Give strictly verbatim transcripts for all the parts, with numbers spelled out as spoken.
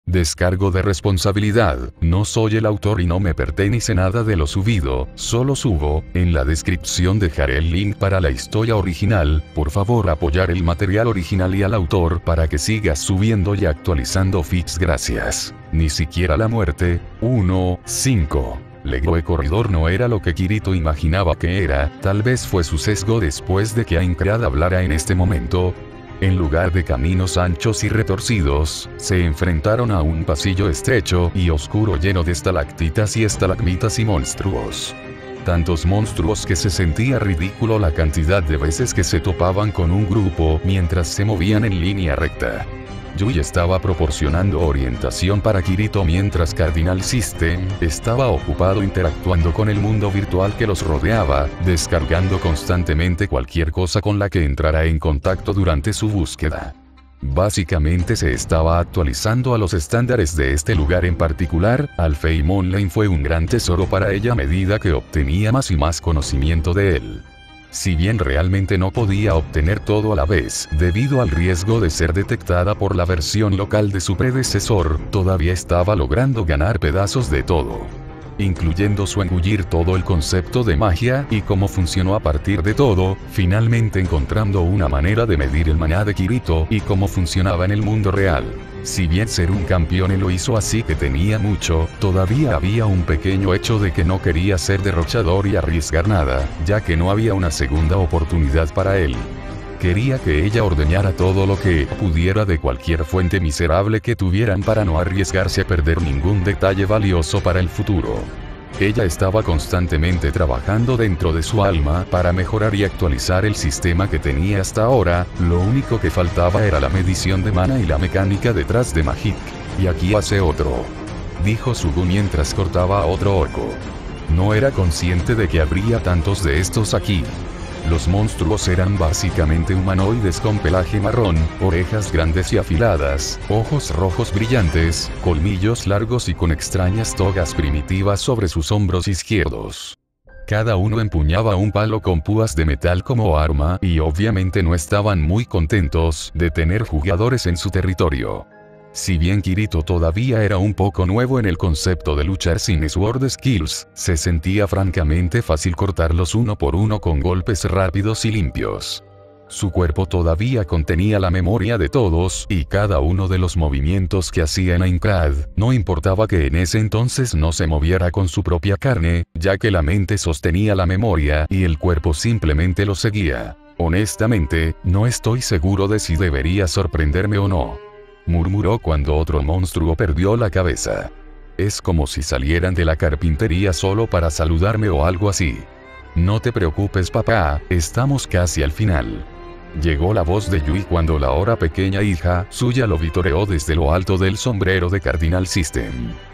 Descargo de responsabilidad, no soy el autor y no me pertenece nada de lo subido, solo subo. En la descripción dejaré el link para la historia original, por favor apoyar el material original y al autor para que sigas subiendo y actualizando feeds, gracias. Ni siquiera la muerte. uno, cinco. Legroe Corredor no era lo que Kirito imaginaba que era, tal vez fue su sesgo después de que Aincrad hablara en este momento. En lugar de caminos anchos y retorcidos, se enfrentaron a un pasillo estrecho y oscuro lleno de estalactitas y estalagmitas y monstruos. Tantos monstruos que se sentía ridículo la cantidad de veces que se topaban con un grupo mientras se movían en línea recta. Yui estaba proporcionando orientación para Kirito mientras Cardinal System estaba ocupado interactuando con el mundo virtual que los rodeaba, descargando constantemente cualquier cosa con la que entrara en contacto durante su búsqueda. Básicamente se estaba actualizando a los estándares de este lugar en particular. Alfheim Online fue un gran tesoro para ella a medida que obtenía más y más conocimiento de él. Si bien realmente no podía obtener todo a la vez, debido al riesgo de ser detectada por la versión local de su predecesor, todavía estaba logrando ganar pedazos de todo. Incluyendo su engullir todo el concepto de magia y cómo funcionó a partir de todo, finalmente encontrando una manera de medir el maná de Kirito y cómo funcionaba en el mundo real. Si bien ser un campeón lo hizo así que tenía mucho, todavía había un pequeño hecho de que no quería ser derrochador y arriesgar nada, ya que no había una segunda oportunidad para él. Quería que ella ordeñara todo lo que pudiera de cualquier fuente miserable que tuvieran para no arriesgarse a perder ningún detalle valioso para el futuro. Ella estaba constantemente trabajando dentro de su alma para mejorar y actualizar el sistema que tenía hasta ahora. Lo único que faltaba era la medición de mana y la mecánica detrás de Magic. Y aquí hace otro, dijo Sugu mientras cortaba a otro orco. No era consciente de que habría tantos de estos aquí. Los monstruos eran básicamente humanoides con pelaje marrón, orejas grandes y afiladas, ojos rojos brillantes, colmillos largos y con extrañas togas primitivas sobre sus hombros izquierdos. Cada uno empuñaba un palo con púas de metal como arma y obviamente no estaban muy contentos de tener jugadores en su territorio. Si bien Kirito todavía era un poco nuevo en el concepto de luchar sin Sword Skills, se sentía francamente fácil cortarlos uno por uno con golpes rápidos y limpios. Su cuerpo todavía contenía la memoria de todos y cada uno de los movimientos que hacía en Aincrad, no importaba que en ese entonces no se moviera con su propia carne, ya que la mente sostenía la memoria y el cuerpo simplemente lo seguía. Honestamente, no estoy seguro de si debería sorprenderme o no, murmuró cuando otro monstruo perdió la cabeza. Es como si salieran de la carpintería solo para saludarme o algo así. No te preocupes papá, estamos casi al final. Llegó la voz de Yui cuando la ahora pequeña hija suya lo vitoreó desde lo alto del sombrero de Cardinal System.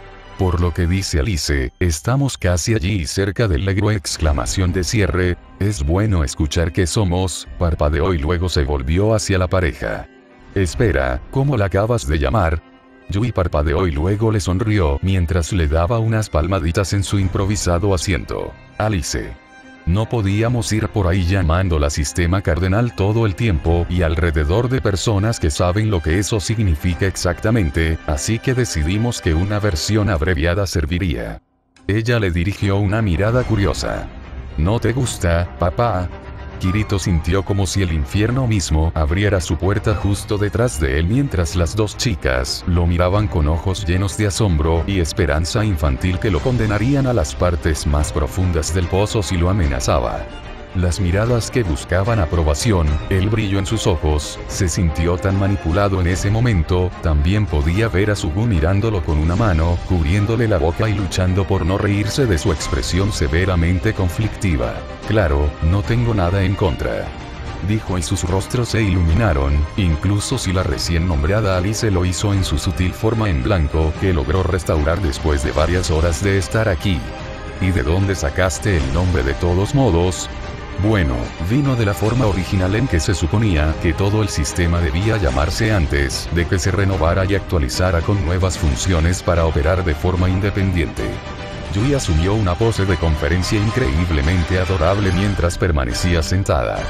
Por lo que dice Alice, estamos casi allí cerca del Legroe exclamación de cierre. Es bueno escuchar que somos, parpadeó y luego se volvió hacia la pareja. Espera, ¿cómo la acabas de llamar? Yui parpadeó y luego le sonrió mientras le daba unas palmaditas en su improvisado asiento. Alice. No podíamos ir por ahí llamándola Sistema Cardenal todo el tiempo y alrededor de personas que saben lo que eso significa exactamente, así que decidimos que una versión abreviada serviría. Ella le dirigió una mirada curiosa. ¿No te gusta, papá? Kirito sintió como si el infierno mismo abriera su puerta justo detrás de él mientras las dos chicas lo miraban con ojos llenos de asombro y esperanza infantil que lo condenarían a las partes más profundas del pozo si lo amenazaba. Las miradas que buscaban aprobación, el brillo en sus ojos, se sintió tan manipulado en ese momento. También podía ver a Sugu mirándolo con una mano, cubriéndole la boca y luchando por no reírse de su expresión severamente conflictiva. Claro, no tengo nada en contra, dijo y sus rostros se iluminaron, incluso si la recién nombrada Alice lo hizo en su sutil forma en blanco que logró restaurar después de varias horas de estar aquí. ¿Y de dónde sacaste el nombre de todos modos? Bueno, vino de la forma original en que se suponía que todo el sistema debía llamarse antes de que se renovara y actualizara con nuevas funciones para operar de forma independiente. Yui asumió una pose de conferencia increíblemente adorable mientras permanecía sentada.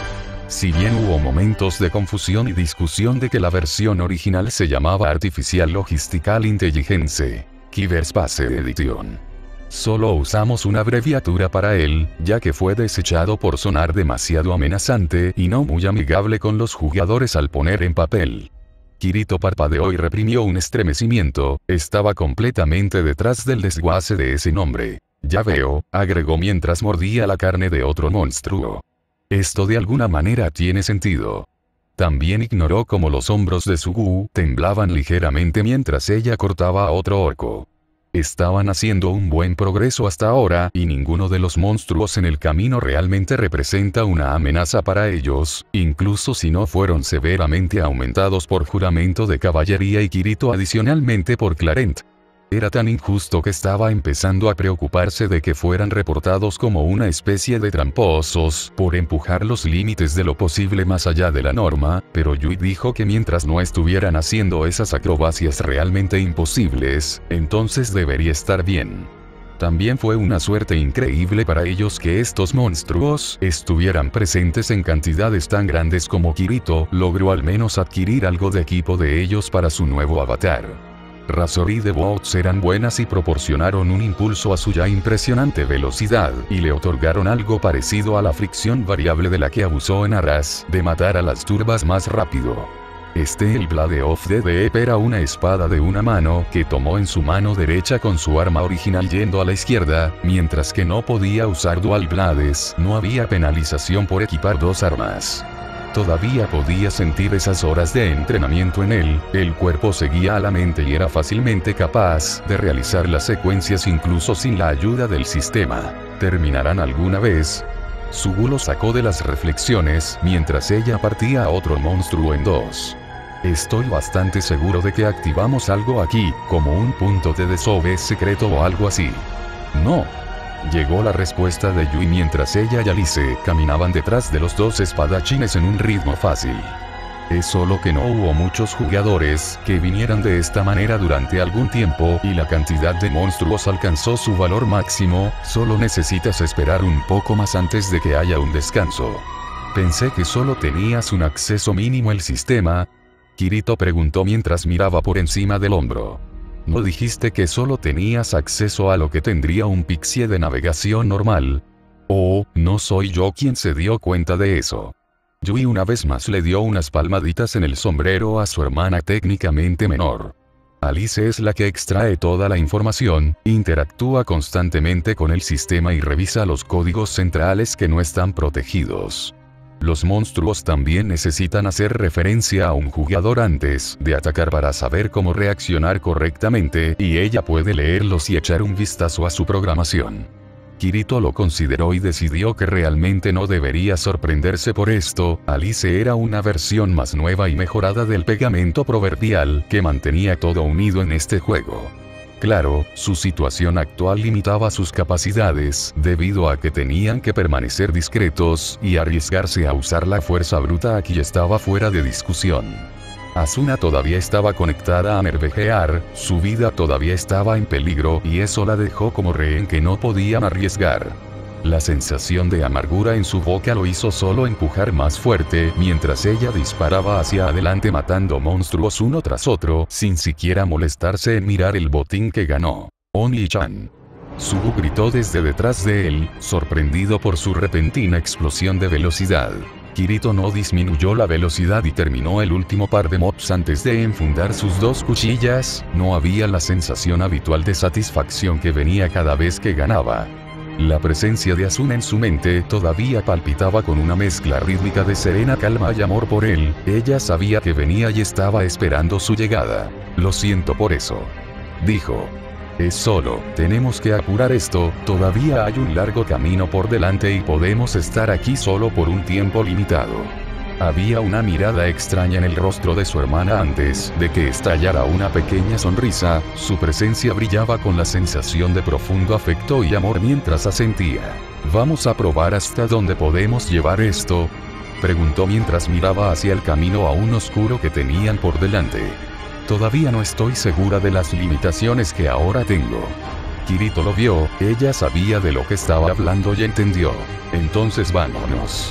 Si bien hubo momentos de confusión y discusión de que la versión original se llamaba Artificial Logistical Intelligence, Cyberspace Edition. Solo usamos una abreviatura para él, ya que fue desechado por sonar demasiado amenazante y no muy amigable con los jugadores al poner en papel. Kirito parpadeó y reprimió un estremecimiento, estaba completamente detrás del desguace de ese nombre. Ya veo, agregó mientras mordía la carne de otro monstruo. Esto de alguna manera tiene sentido. También ignoró cómo los hombros de Sugu temblaban ligeramente mientras ella cortaba a otro orco. Estaban haciendo un buen progreso hasta ahora y ninguno de los monstruos en el camino realmente representa una amenaza para ellos, incluso si no fueron severamente aumentados por juramento de caballería y Kirito adicionalmente por Clarent. Era tan injusto que estaba empezando a preocuparse de que fueran reportados como una especie de tramposos por empujar los límites de lo posible más allá de la norma, pero Yui dijo que mientras no estuvieran haciendo esas acrobacias realmente imposibles, entonces debería estar bien. También fue una suerte increíble para ellos que estos monstruos estuvieran presentes en cantidades tan grandes como Kirito logró al menos adquirir algo de equipo de ellos para su nuevo avatar. Razor y The Bots eran buenas y proporcionaron un impulso a su ya impresionante velocidad y le otorgaron algo parecido a la fricción variable de la que abusó en aras de matar a las turbas más rápido. Este el Blade of the Deep era una espada de una mano que tomó en su mano derecha con su arma original yendo a la izquierda, mientras que no podía usar Dual Blades, no había penalización por equipar dos armas. Todavía podía sentir esas horas de entrenamiento en él, el cuerpo seguía a la mente y era fácilmente capaz de realizar las secuencias incluso sin la ayuda del sistema. ¿Terminarán alguna vez? Sugu lo sacó de las reflexiones mientras ella partía a otro monstruo en dos. Estoy bastante seguro de que activamos algo aquí, como un punto de desove secreto o algo así. No. Llegó la respuesta de Yui mientras ella y Alice caminaban detrás de los dos espadachines en un ritmo fácil. Es solo que no hubo muchos jugadores que vinieran de esta manera durante algún tiempo y la cantidad de monstruos alcanzó su valor máximo, solo necesitas esperar un poco más antes de que haya un descanso. Pensé que solo tenías un acceso mínimo al sistema. Kirito preguntó mientras miraba por encima del hombro. ¿No dijiste que solo tenías acceso a lo que tendría un pixie de navegación normal? Oh, no soy yo quien se dio cuenta de eso. Yui una vez más le dio unas palmaditas en el sombrero a su hermana técnicamente menor. Alice es la que extrae toda la información, interactúa constantemente con el sistema y revisa los códigos centrales que no están protegidos. Los monstruos también necesitan hacer referencia a un jugador antes de atacar para saber cómo reaccionar correctamente y ella puede leerlos y echar un vistazo a su programación. Kirito lo consideró y decidió que realmente no debería sorprenderse por esto, Alice era una versión más nueva y mejorada del pegamento proverbial que mantenía todo unido en este juego. Claro, su situación actual limitaba sus capacidades, debido a que tenían que permanecer discretos y arriesgarse a usar la fuerza bruta aquí estaba fuera de discusión. Asuna todavía estaba conectada a Mervejear, su vida todavía estaba en peligro y eso la dejó como rehén que no podían arriesgar. La sensación de amargura en su boca lo hizo solo empujar más fuerte mientras ella disparaba hacia adelante matando monstruos uno tras otro sin siquiera molestarse en mirar el botín que ganó. Oni-chan. Sugu gritó desde detrás de él, sorprendido por su repentina explosión de velocidad. Kirito no disminuyó la velocidad y terminó el último par de mobs antes de enfundar sus dos cuchillas, no había la sensación habitual de satisfacción que venía cada vez que ganaba. La presencia de Asuna en su mente todavía palpitaba con una mezcla rítmica de serena calma y amor por él, ella sabía que venía y estaba esperando su llegada. Lo siento por eso. Dijo. Es solo, tenemos que apurar esto, todavía hay un largo camino por delante y podemos estar aquí solo por un tiempo limitado. Había una mirada extraña en el rostro de su hermana antes de que estallara una pequeña sonrisa, su presencia brillaba con la sensación de profundo afecto y amor mientras asentía. ¿Vamos a probar hasta dónde podemos llevar esto? Preguntó mientras miraba hacia el camino aún oscuro que tenían por delante. Todavía no estoy segura de las limitaciones que ahora tengo. Kirito lo vio, ella sabía de lo que estaba hablando y entendió. Entonces vámonos.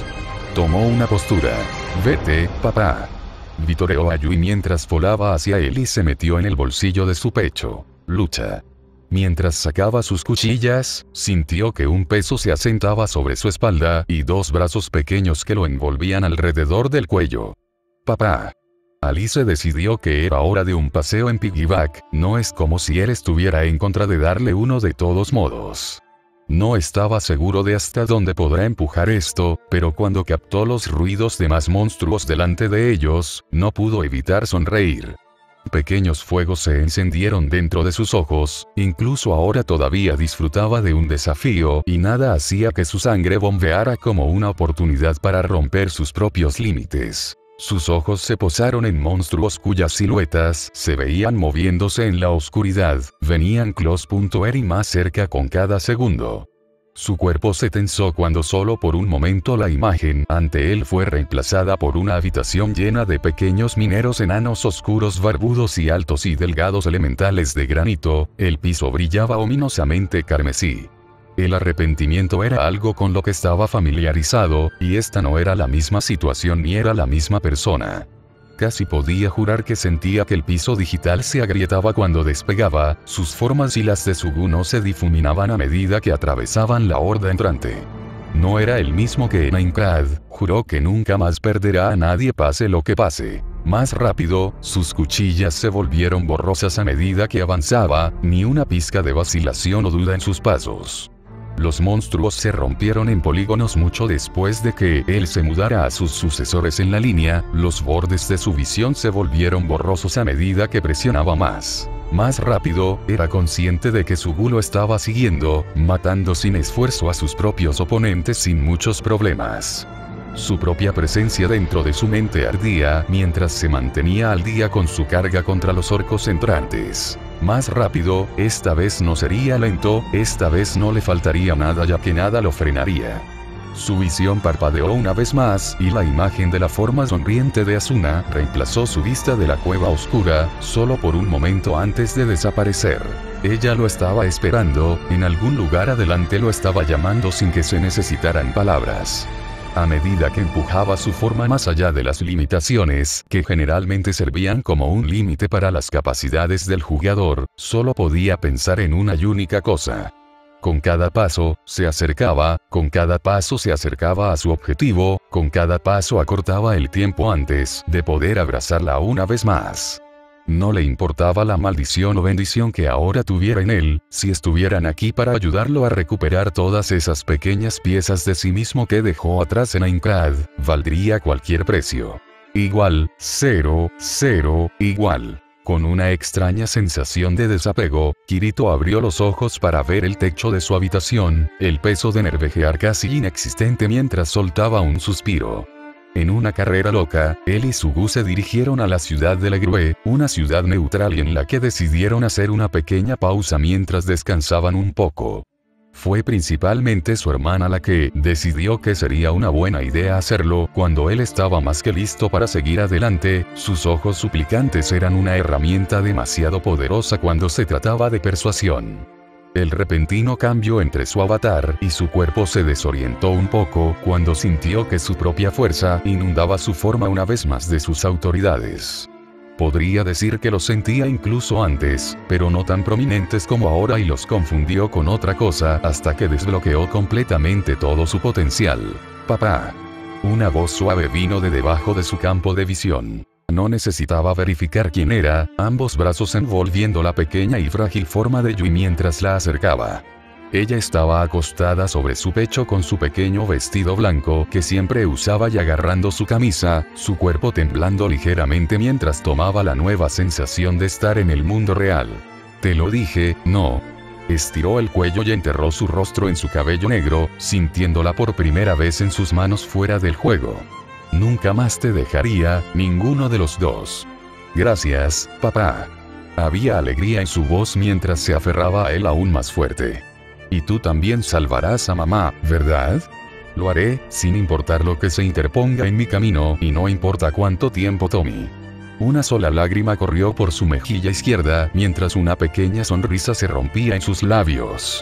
Tomó una postura. Vete, papá. Vitoreó a Yui mientras volaba hacia él y se metió en el bolsillo de su pecho. Lucha. Mientras sacaba sus cuchillas, sintió que un peso se asentaba sobre su espalda y dos brazos pequeños que lo envolvían alrededor del cuello. Papá. Alice decidió que era hora de un paseo en piggyback, no es como si él estuviera en contra de darle uno de todos modos. No estaba seguro de hasta dónde podrá empujar esto, pero cuando captó los ruidos de más monstruos delante de ellos, no pudo evitar sonreír. Pequeños fuegos se encendieron dentro de sus ojos, incluso ahora todavía disfrutaba de un desafío y nada hacía que su sangre bombeara como una oportunidad para romper sus propios límites. Sus ojos se posaron en monstruos cuyas siluetas se veían moviéndose en la oscuridad, venían close.er y más cerca con cada segundo. Su cuerpo se tensó cuando solo por un momento la imagen ante él fue reemplazada por una habitación llena de pequeños mineros enanos oscuros barbudos y altos y delgados elementales de granito, el piso brillaba ominosamente carmesí. El arrepentimiento era algo con lo que estaba familiarizado, y esta no era la misma situación ni era la misma persona. Casi podía jurar que sentía que el piso digital se agrietaba cuando despegaba, sus formas y las de Suguno se difuminaban a medida que atravesaban la horda entrante. No era el mismo que en Aincrad, juró que nunca más perderá a nadie pase lo que pase. Más rápido, sus cuchillas se volvieron borrosas a medida que avanzaba, ni una pizca de vacilación o duda en sus pasos. Los monstruos se rompieron en polígonos mucho después de que él se mudara a sus sucesores en la línea, los bordes de su visión se volvieron borrosos a medida que presionaba más. Más rápido, era consciente de que Sugu lo estaba siguiendo, matando sin esfuerzo a sus propios oponentes sin muchos problemas. Su propia presencia dentro de su mente ardía mientras se mantenía al día con su carga contra los orcos entrantes. Más rápido, esta vez no sería lento, esta vez no le faltaría nada ya que nada lo frenaría. Su visión parpadeó una vez más y la imagen de la forma sonriente de Asuna reemplazó su vista de la cueva oscura, solo por un momento antes de desaparecer. Ella lo estaba esperando, en algún lugar adelante lo estaba llamando sin que se necesitaran palabras. A medida que empujaba su forma más allá de las limitaciones, que generalmente servían como un límite para las capacidades del jugador, solo podía pensar en una y única cosa. Con cada paso, se acercaba, con cada paso se acercaba a su objetivo, con cada paso acortaba el tiempo antes de poder abrazarla una vez más. No le importaba la maldición o bendición que ahora tuviera en él, si estuvieran aquí para ayudarlo a recuperar todas esas pequeñas piezas de sí mismo que dejó atrás en Aincrad, valdría cualquier precio. Igual, cero, cero, igual. Con una extraña sensación de desapego, Kirito abrió los ojos para ver el techo de su habitación, el peso de nervejear casi inexistente mientras soltaba un suspiro. En una carrera loca, él y Sugu se dirigieron a la ciudad de Legrue, una ciudad neutral y en la que decidieron hacer una pequeña pausa mientras descansaban un poco. Fue principalmente su hermana la que decidió que sería una buena idea hacerlo cuando él estaba más que listo para seguir adelante, sus ojos suplicantes eran una herramienta demasiado poderosa cuando se trataba de persuasión. El repentino cambio entre su avatar y su cuerpo se desorientó un poco cuando sintió que su propia fuerza inundaba su forma una vez más de sus autoridades. Podría decir que lo sentía incluso antes, pero no tan prominentes como ahora y los confundió con otra cosa hasta que desbloqueó completamente todo su potencial. Papá. Una voz suave vino de debajo de su campo de visión. No necesitaba verificar quién era, ambos brazos envolviendo la pequeña y frágil forma de Yui mientras la acercaba. Ella estaba acostada sobre su pecho con su pequeño vestido blanco que siempre usaba y agarrando su camisa, su cuerpo temblando ligeramente mientras tomaba la nueva sensación de estar en el mundo real. Te lo dije, no. Estiró el cuello y enterró su rostro en su cabello negro, sintiéndola por primera vez en sus manos fuera del juego. Nunca más te dejaría, ninguno de los dos. Gracias, papá. Había alegría en su voz mientras se aferraba a él aún más fuerte. Y tú también salvarás a mamá, ¿verdad? Lo haré, sin importar lo que se interponga en mi camino y no importa cuánto tiempo tome. Una sola lágrima corrió por su mejilla izquierda mientras una pequeña sonrisa se rompía en sus labios.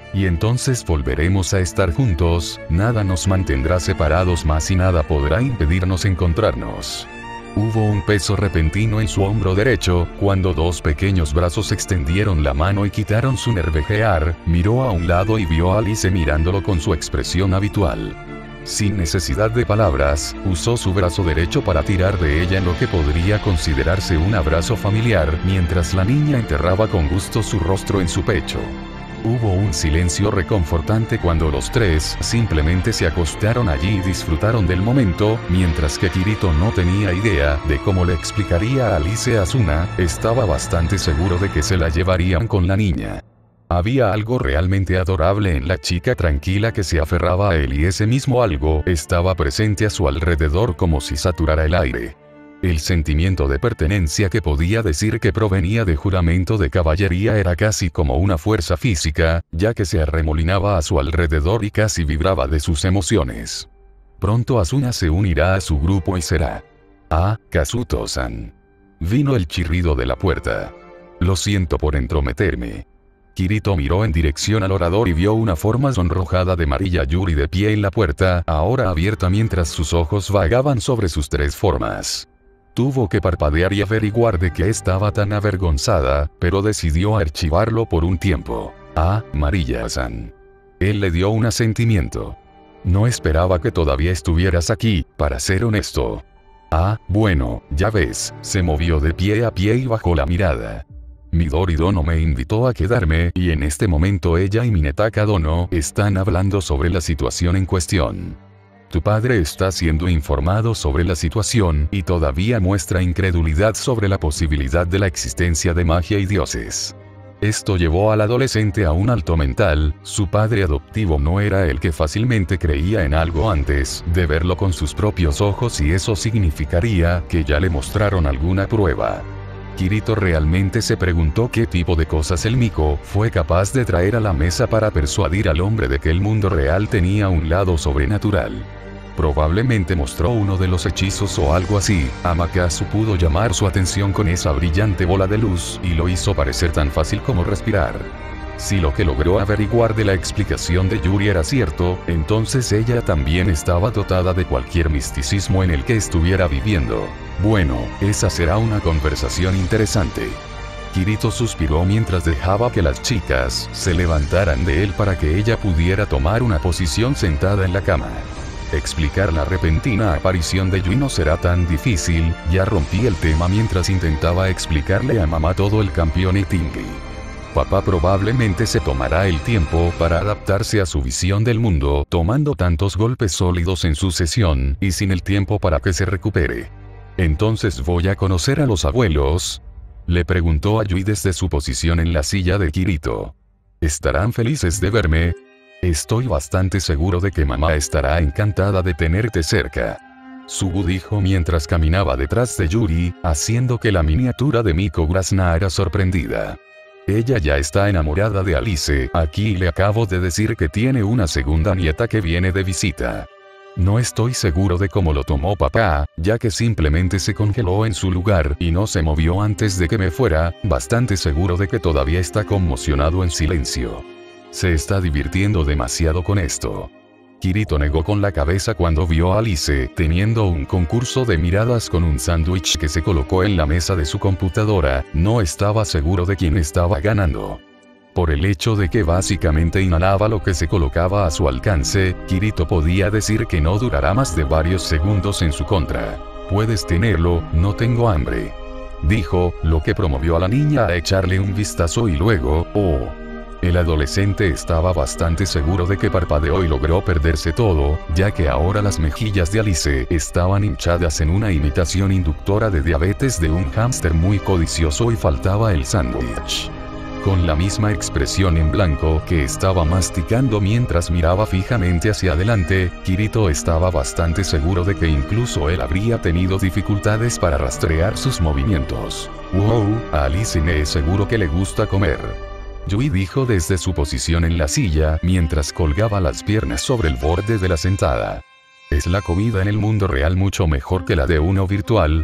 Y entonces volveremos a estar juntos, nada nos mantendrá separados más y nada podrá impedirnos encontrarnos. Hubo un peso repentino en su hombro derecho, cuando dos pequeños brazos extendieron la mano y quitaron su nervejear, miró a un lado y vio a Alice mirándolo con su expresión habitual. Sin necesidad de palabras, usó su brazo derecho para tirar de ella en lo que podría considerarse un abrazo familiar, mientras la niña enterraba con gusto su rostro en su pecho. Hubo un silencio reconfortante cuando los tres simplemente se acostaron allí y disfrutaron del momento, mientras que Kirito no tenía idea de cómo le explicaría a Alice Asuna, estaba bastante seguro de que se la llevarían con la niña. Había algo realmente adorable en la chica tranquila que se aferraba a él y ese mismo algo estaba presente a su alrededor como si saturara el aire. El sentimiento de pertenencia que podía decir que provenía de juramento de caballería era casi como una fuerza física, ya que se arremolinaba a su alrededor y casi vibraba de sus emociones. Pronto Asuna se unirá a su grupo y será. Ah, Kazuto-san. Vino el chirrido de la puerta. Lo siento por entrometerme. Kirito miró en dirección al orador y vio una forma sonrojada de Mariya Yuri de pie en la puerta, ahora abierta mientras sus ojos vagaban sobre sus tres formas. Tuvo que parpadear y averiguar de qué estaba tan avergonzada, pero decidió archivarlo por un tiempo. Ah, Mariya-san. Él le dio un asentimiento. No esperaba que todavía estuvieras aquí, para ser honesto. Ah, bueno, ya ves, se movió de pie a pie y bajó la mirada. Midori Dono me invitó a quedarme, y en este momento ella y Minetaka Dono están hablando sobre la situación en cuestión. Tu padre está siendo informado sobre la situación y todavía muestra incredulidad sobre la posibilidad de la existencia de magia y dioses. Esto llevó al adolescente a un alto mental, su padre adoptivo no era el que fácilmente creía en algo antes de verlo con sus propios ojos y eso significaría que ya le mostraron alguna prueba. Kirito realmente se preguntó qué tipo de cosas el Miko fue capaz de traer a la mesa para persuadir al hombre de que el mundo real tenía un lado sobrenatural. Probablemente mostró uno de los hechizos o algo así. Amaterasu pudo llamar su atención con esa brillante bola de luz y lo hizo parecer tan fácil como respirar. Si lo que logró averiguar de la explicación de Yuri era cierto, entonces ella también estaba dotada de cualquier misticismo en el que estuviera viviendo. Bueno, esa será una conversación interesante. Kirito suspiró mientras dejaba que las chicas se levantaran de él para que ella pudiera tomar una posición sentada en la cama. Explicar la repentina aparición de Yui no será tan difícil, ya rompí el tema mientras intentaba explicarle a mamá todo el campeón Itingi. Papá probablemente se tomará el tiempo para adaptarse a su visión del mundo, tomando tantos golpes sólidos en su sesión, y sin el tiempo para que se recupere. ¿Entonces voy a conocer a los abuelos? Le preguntó a Yui desde su posición en la silla de Kirito. ¿Estarán felices de verme? Estoy bastante seguro de que mamá estará encantada de tenerte cerca. Sugu dijo mientras caminaba detrás de Yuri, haciendo que la miniatura de Miko graznara sorprendida. Ella ya está enamorada de Alice, aquí le acabo de decir que tiene una segunda nieta que viene de visita. No estoy seguro de cómo lo tomó papá, ya que simplemente se congeló en su lugar y no se movió antes de que me fuera, bastante seguro de que todavía está conmocionado en silencio. Se está divirtiendo demasiado con esto. Kirito negó con la cabeza cuando vio a Alice teniendo un concurso de miradas con un sándwich que se colocó en la mesa de su computadora, no estaba seguro de quién estaba ganando. Por el hecho de que básicamente inhalaba lo que se colocaba a su alcance, Kirito podía decir que no durará más de varios segundos en su contra. Puedes tenerlo, no tengo hambre. Dijo, lo que promovió a la niña a echarle un vistazo y luego, oh. El adolescente estaba bastante seguro de que parpadeó y logró perderse todo, ya que ahora las mejillas de Alice estaban hinchadas en una imitación inductora de diabetes de un hámster muy codicioso y faltaba el sándwich. Con la misma expresión en blanco que estaba masticando mientras miraba fijamente hacia adelante, Kirito estaba bastante seguro de que incluso él habría tenido dificultades para rastrear sus movimientos. Wow, a Alice me es seguro que le gusta comer. Yui dijo desde su posición en la silla mientras colgaba las piernas sobre el borde de la sentada. ¿Es la comida en el mundo real mucho mejor que la de uno virtual?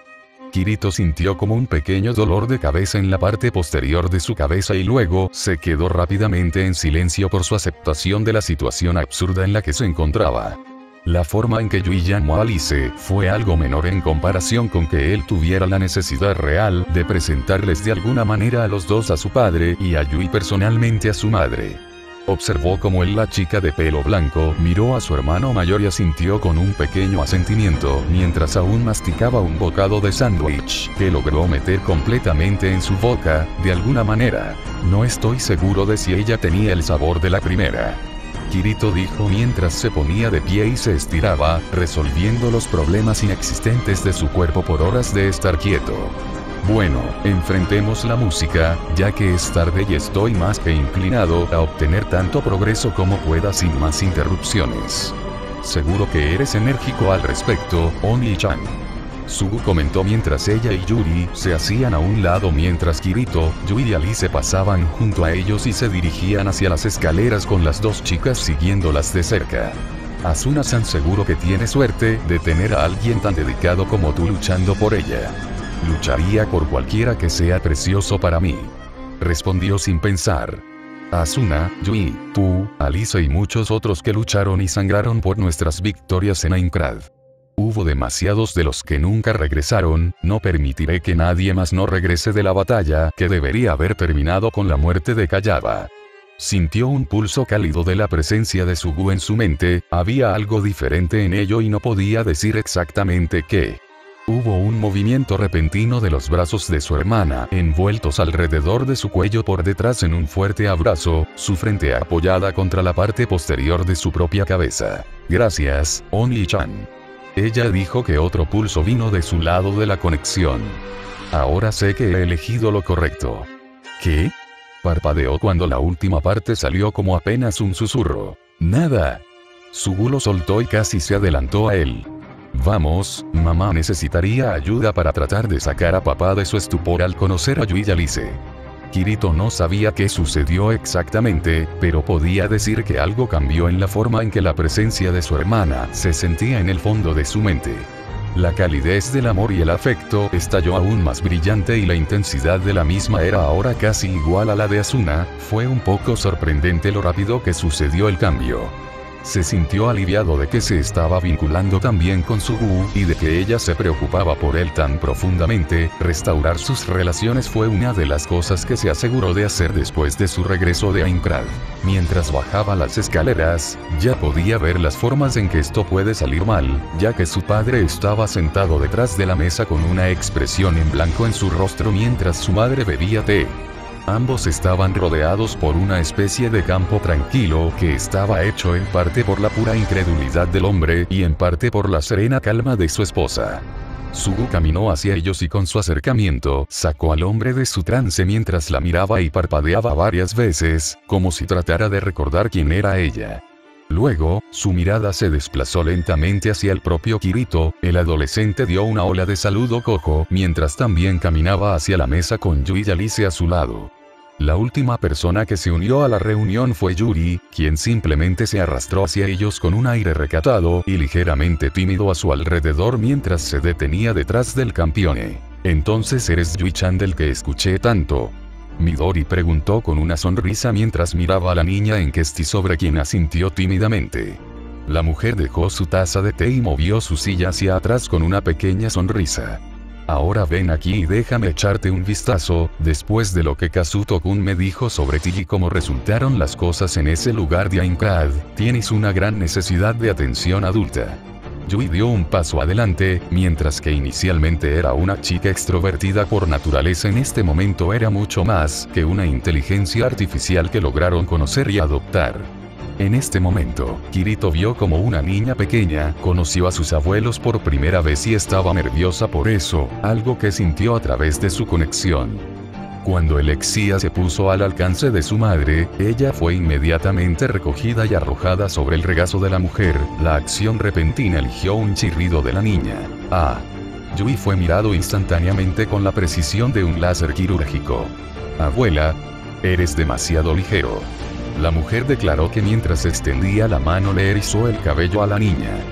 Kirito sintió como un pequeño dolor de cabeza en la parte posterior de su cabeza y luego se quedó rápidamente en silencio por su aceptación de la situación absurda en la que se encontraba. La forma en que Yui llamó a Alice fue algo menor en comparación con que él tuviera la necesidad real de presentarles de alguna manera a los dos a su padre y a Yui personalmente a su madre. Observó como él, la chica de pelo blanco, miró a su hermano mayor y asintió con un pequeño asentimiento mientras aún masticaba un bocado de sándwich que logró meter completamente en su boca, de alguna manera. No estoy seguro de si ella tenía el sabor de la primera. Kirito dijo mientras se ponía de pie y se estiraba, resolviendo los problemas inexistentes de su cuerpo por horas de estar quieto. Bueno, enfrentemos la música, ya que es tarde y estoy más que inclinado a obtener tanto progreso como pueda sin más interrupciones. Seguro que eres enérgico al respecto, Oni-chan. Sugu comentó mientras ella y Yuri se hacían a un lado mientras Kirito, Yui y Alice pasaban junto a ellos y se dirigían hacia las escaleras con las dos chicas siguiéndolas de cerca. Asuna-san, seguro que tiene suerte de tener a alguien tan dedicado como tú luchando por ella. Lucharía por cualquiera que sea precioso para mí. Respondió sin pensar. Asuna, Yui, tú, Alice y muchos otros que lucharon y sangraron por nuestras victorias en Aincrad. Hubo demasiados de los que nunca regresaron, no permitiré que nadie más no regrese de la batalla que debería haber terminado con la muerte de Kayaba. Sintió un pulso cálido de la presencia de Sugu en su mente, había algo diferente en ello y no podía decir exactamente qué. Hubo un movimiento repentino de los brazos de su hermana, envueltos alrededor de su cuello por detrás en un fuerte abrazo, su frente apoyada contra la parte posterior de su propia cabeza. Gracias, Oni-chan. Ella dijo que otro pulso vino de su lado de la conexión. Ahora sé que he elegido lo correcto. ¿Qué? Parpadeó cuando la última parte salió como apenas un susurro. Nada. Sugu lo soltó y casi se adelantó a él. Vamos, mamá necesitaría ayuda para tratar de sacar a papá de su estupor al conocer a Yui y Alice. Kirito no sabía qué sucedió exactamente, pero podía decir que algo cambió en la forma en que la presencia de su hermana se sentía en el fondo de su mente. La calidez del amor y el afecto estalló aún más brillante y la intensidad de la misma era ahora casi igual a la de Asuna. Fue un poco sorprendente lo rápido que sucedió el cambio. Se sintió aliviado de que se estaba vinculando tan bien con Sugu y de que ella se preocupaba por él tan profundamente. Restaurar sus relaciones fue una de las cosas que se aseguró de hacer después de su regreso de Aincrad. Mientras bajaba las escaleras, ya podía ver las formas en que esto puede salir mal, ya que su padre estaba sentado detrás de la mesa con una expresión en blanco en su rostro mientras su madre bebía té. Ambos estaban rodeados por una especie de campo tranquilo que estaba hecho en parte por la pura incredulidad del hombre y en parte por la serena calma de su esposa. Sugu caminó hacia ellos y con su acercamiento sacó al hombre de su trance mientras la miraba y parpadeaba varias veces, como si tratara de recordar quién era ella. Luego, su mirada se desplazó lentamente hacia el propio Kirito. El adolescente dio una ola de saludo cojo mientras también caminaba hacia la mesa con Yui y Alice a su lado. La última persona que se unió a la reunión fue Yuri, quien simplemente se arrastró hacia ellos con un aire recatado y ligeramente tímido a su alrededor mientras se detenía detrás del campione. Entonces eres Yui-chan del que escuché tanto. Midori preguntó con una sonrisa mientras miraba a la niña en Kesti sobre quien asintió tímidamente. La mujer dejó su taza de té y movió su silla hacia atrás con una pequeña sonrisa. Ahora ven aquí y déjame echarte un vistazo, después de lo que Kazuto-kun me dijo sobre ti y cómo resultaron las cosas en ese lugar de Aincrad, tienes una gran necesidad de atención adulta. Yui dio un paso adelante, mientras que inicialmente era una chica extrovertida por naturaleza, en este momento era mucho más que una inteligencia artificial que lograron conocer y adoptar. En este momento, Kirito vio como una niña pequeña conoció a sus abuelos por primera vez y estaba nerviosa por eso, algo que sintió a través de su conexión. Cuando el Exia se puso al alcance de su madre, ella fue inmediatamente recogida y arrojada sobre el regazo de la mujer. La acción repentina eligió un chirrido de la niña. Ah. Yui fue mirado instantáneamente con la precisión de un láser quirúrgico. Abuela, eres demasiado ligero. La mujer declaró que mientras extendía la mano le erizó el cabello a la niña.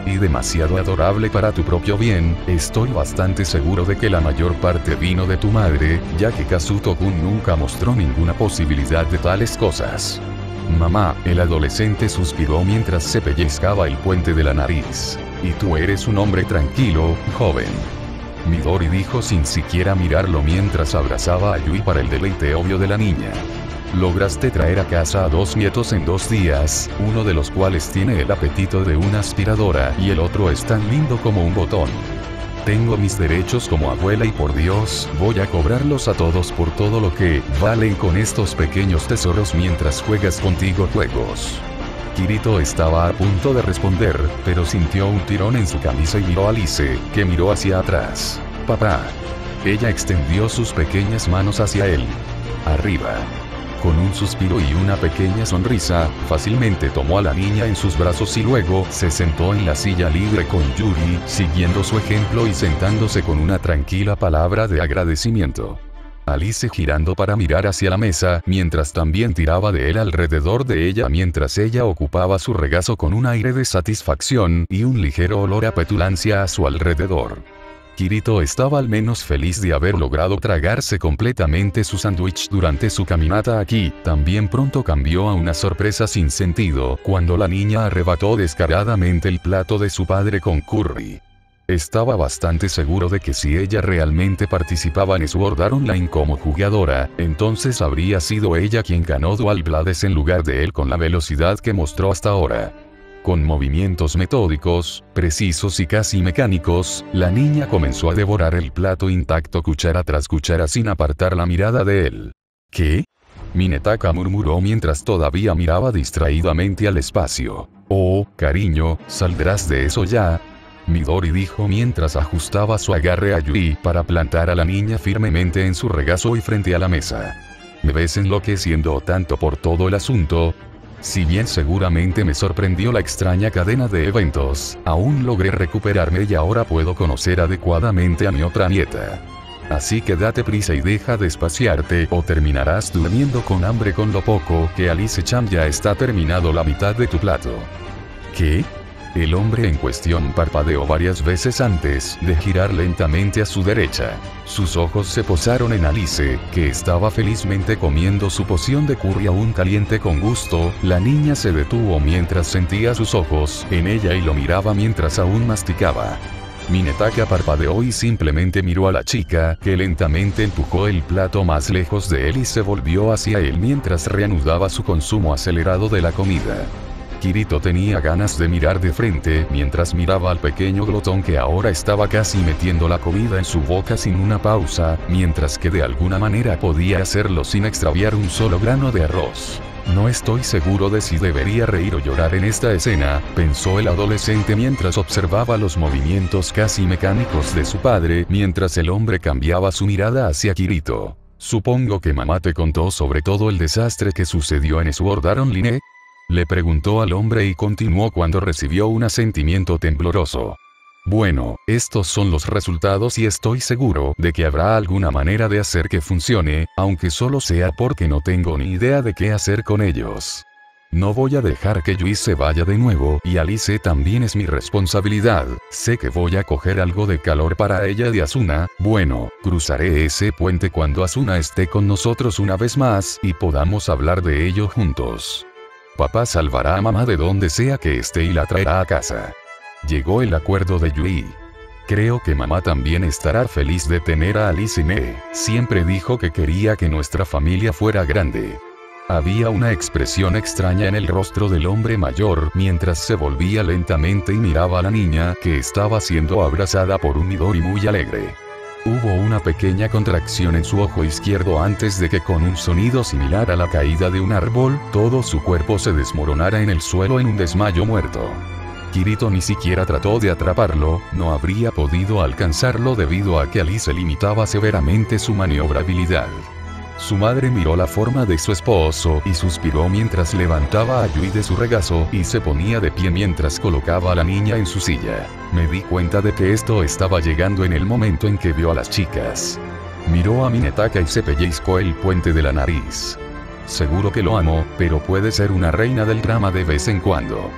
y demasiado adorable para tu propio bien. Estoy bastante seguro de que la mayor parte vino de tu madre, ya que Kazuto-kun nunca mostró ninguna posibilidad de tales cosas. Mamá, el adolescente suspiró mientras se pellizcaba el puente de la nariz. Y tú eres un hombre tranquilo, joven. Midori dijo sin siquiera mirarlo mientras abrazaba a Yui para el deleite obvio de la niña. Lograste traer a casa a dos nietos en dos días, uno de los cuales tiene el apetito de una aspiradora y el otro es tan lindo como un botón. Tengo mis derechos como abuela y por Dios, voy a cobrarlos a todos por todo lo que valen con estos pequeños tesoros mientras juegas contigo juegos. Kirito estaba a punto de responder, pero sintió un tirón en su camisa y miró a Alice, que miró hacia atrás. Papá. Ella extendió sus pequeñas manos hacia él. Arriba. Con un suspiro y una pequeña sonrisa, fácilmente tomó a la niña en sus brazos y luego se sentó en la silla libre con Yuri, siguiendo su ejemplo y sentándose con una tranquila palabra de agradecimiento. Alice girando para mirar hacia la mesa, mientras también tiraba de él alrededor de ella mientras ella ocupaba su regazo con un aire de satisfacción y un ligero olor a petulancia a su alrededor. Kirito estaba al menos feliz de haber logrado tragarse completamente su sándwich durante su caminata aquí. También pronto cambió a una sorpresa sin sentido cuando la niña arrebató descaradamente el plato de su padre con curry. Estaba bastante seguro de que si ella realmente participaba en Sword Art Online como jugadora, entonces habría sido ella quien ganó Dual Blades en lugar de él con la velocidad que mostró hasta ahora. Con movimientos metódicos, precisos y casi mecánicos, la niña comenzó a devorar el plato intacto cuchara tras cuchara sin apartar la mirada de él. ¿Qué? Minetaka murmuró mientras todavía miraba distraídamente al espacio. Oh, cariño, ¿saldrás de eso ya? Midori dijo mientras ajustaba su agarre a Yui para plantar a la niña firmemente en su regazo y frente a la mesa. ¿Me ves enloqueciendo tanto por todo el asunto? Si bien seguramente me sorprendió la extraña cadena de eventos, aún logré recuperarme y ahora puedo conocer adecuadamente a mi otra nieta. Así que date prisa y deja de espaciarte o terminarás durmiendo con hambre con lo poco que Alice-chan ya está terminado la mitad de tu plato. ¿Qué? El hombre en cuestión parpadeó varias veces antes de girar lentamente a su derecha. Sus ojos se posaron en Alice, que estaba felizmente comiendo su poción de curry aún caliente con gusto. La niña se detuvo mientras sentía sus ojos en ella y lo miraba mientras aún masticaba. Minetaka parpadeó y simplemente miró a la chica, que lentamente empujó el plato más lejos de él y se volvió hacia él mientras reanudaba su consumo acelerado de la comida. Kirito tenía ganas de mirar de frente mientras miraba al pequeño glotón que ahora estaba casi metiendo la comida en su boca sin una pausa, mientras que de alguna manera podía hacerlo sin extraviar un solo grano de arroz. No estoy seguro de si debería reír o llorar en esta escena, pensó el adolescente mientras observaba los movimientos casi mecánicos de su padre mientras el hombre cambiaba su mirada hacia Kirito. Supongo que mamá te contó sobre todo el desastre que sucedió en Sword Art Online. Le preguntó al hombre y continuó cuando recibió un asentimiento tembloroso. Bueno, estos son los resultados y estoy seguro de que habrá alguna manera de hacer que funcione, aunque solo sea porque no tengo ni idea de qué hacer con ellos. No voy a dejar que Yui se vaya de nuevo y Alice también es mi responsabilidad. Sé que voy a coger algo de calor para ella y Asuna. Bueno, cruzaré ese puente cuando Asuna esté con nosotros una vez más y podamos hablar de ello juntos. Papá salvará a mamá de donde sea que esté y la traerá a casa. Llegó el acuerdo de Yui. Creo que mamá también estará feliz de tener a Alice y me. Siempre dijo que quería que nuestra familia fuera grande. Había una expresión extraña en el rostro del hombre mayor mientras se volvía lentamente y miraba a la niña que estaba siendo abrazada por un Midori muy alegre. Hubo una pequeña contracción en su ojo izquierdo antes de que con un sonido similar a la caída de un árbol, todo su cuerpo se desmoronara en el suelo en un desmayo muerto. Kirito ni siquiera trató de atraparlo, no habría podido alcanzarlo debido a que Alice limitaba severamente su maniobrabilidad. Su madre miró la forma de su esposo y suspiró mientras levantaba a Yui de su regazo y se ponía de pie mientras colocaba a la niña en su silla. Me di cuenta de que esto estaba llegando en el momento en que vio a las chicas. Miró a Minetaka y se pellizcó el puente de la nariz. Seguro que lo amo, pero puede ser una reina del drama de vez en cuando.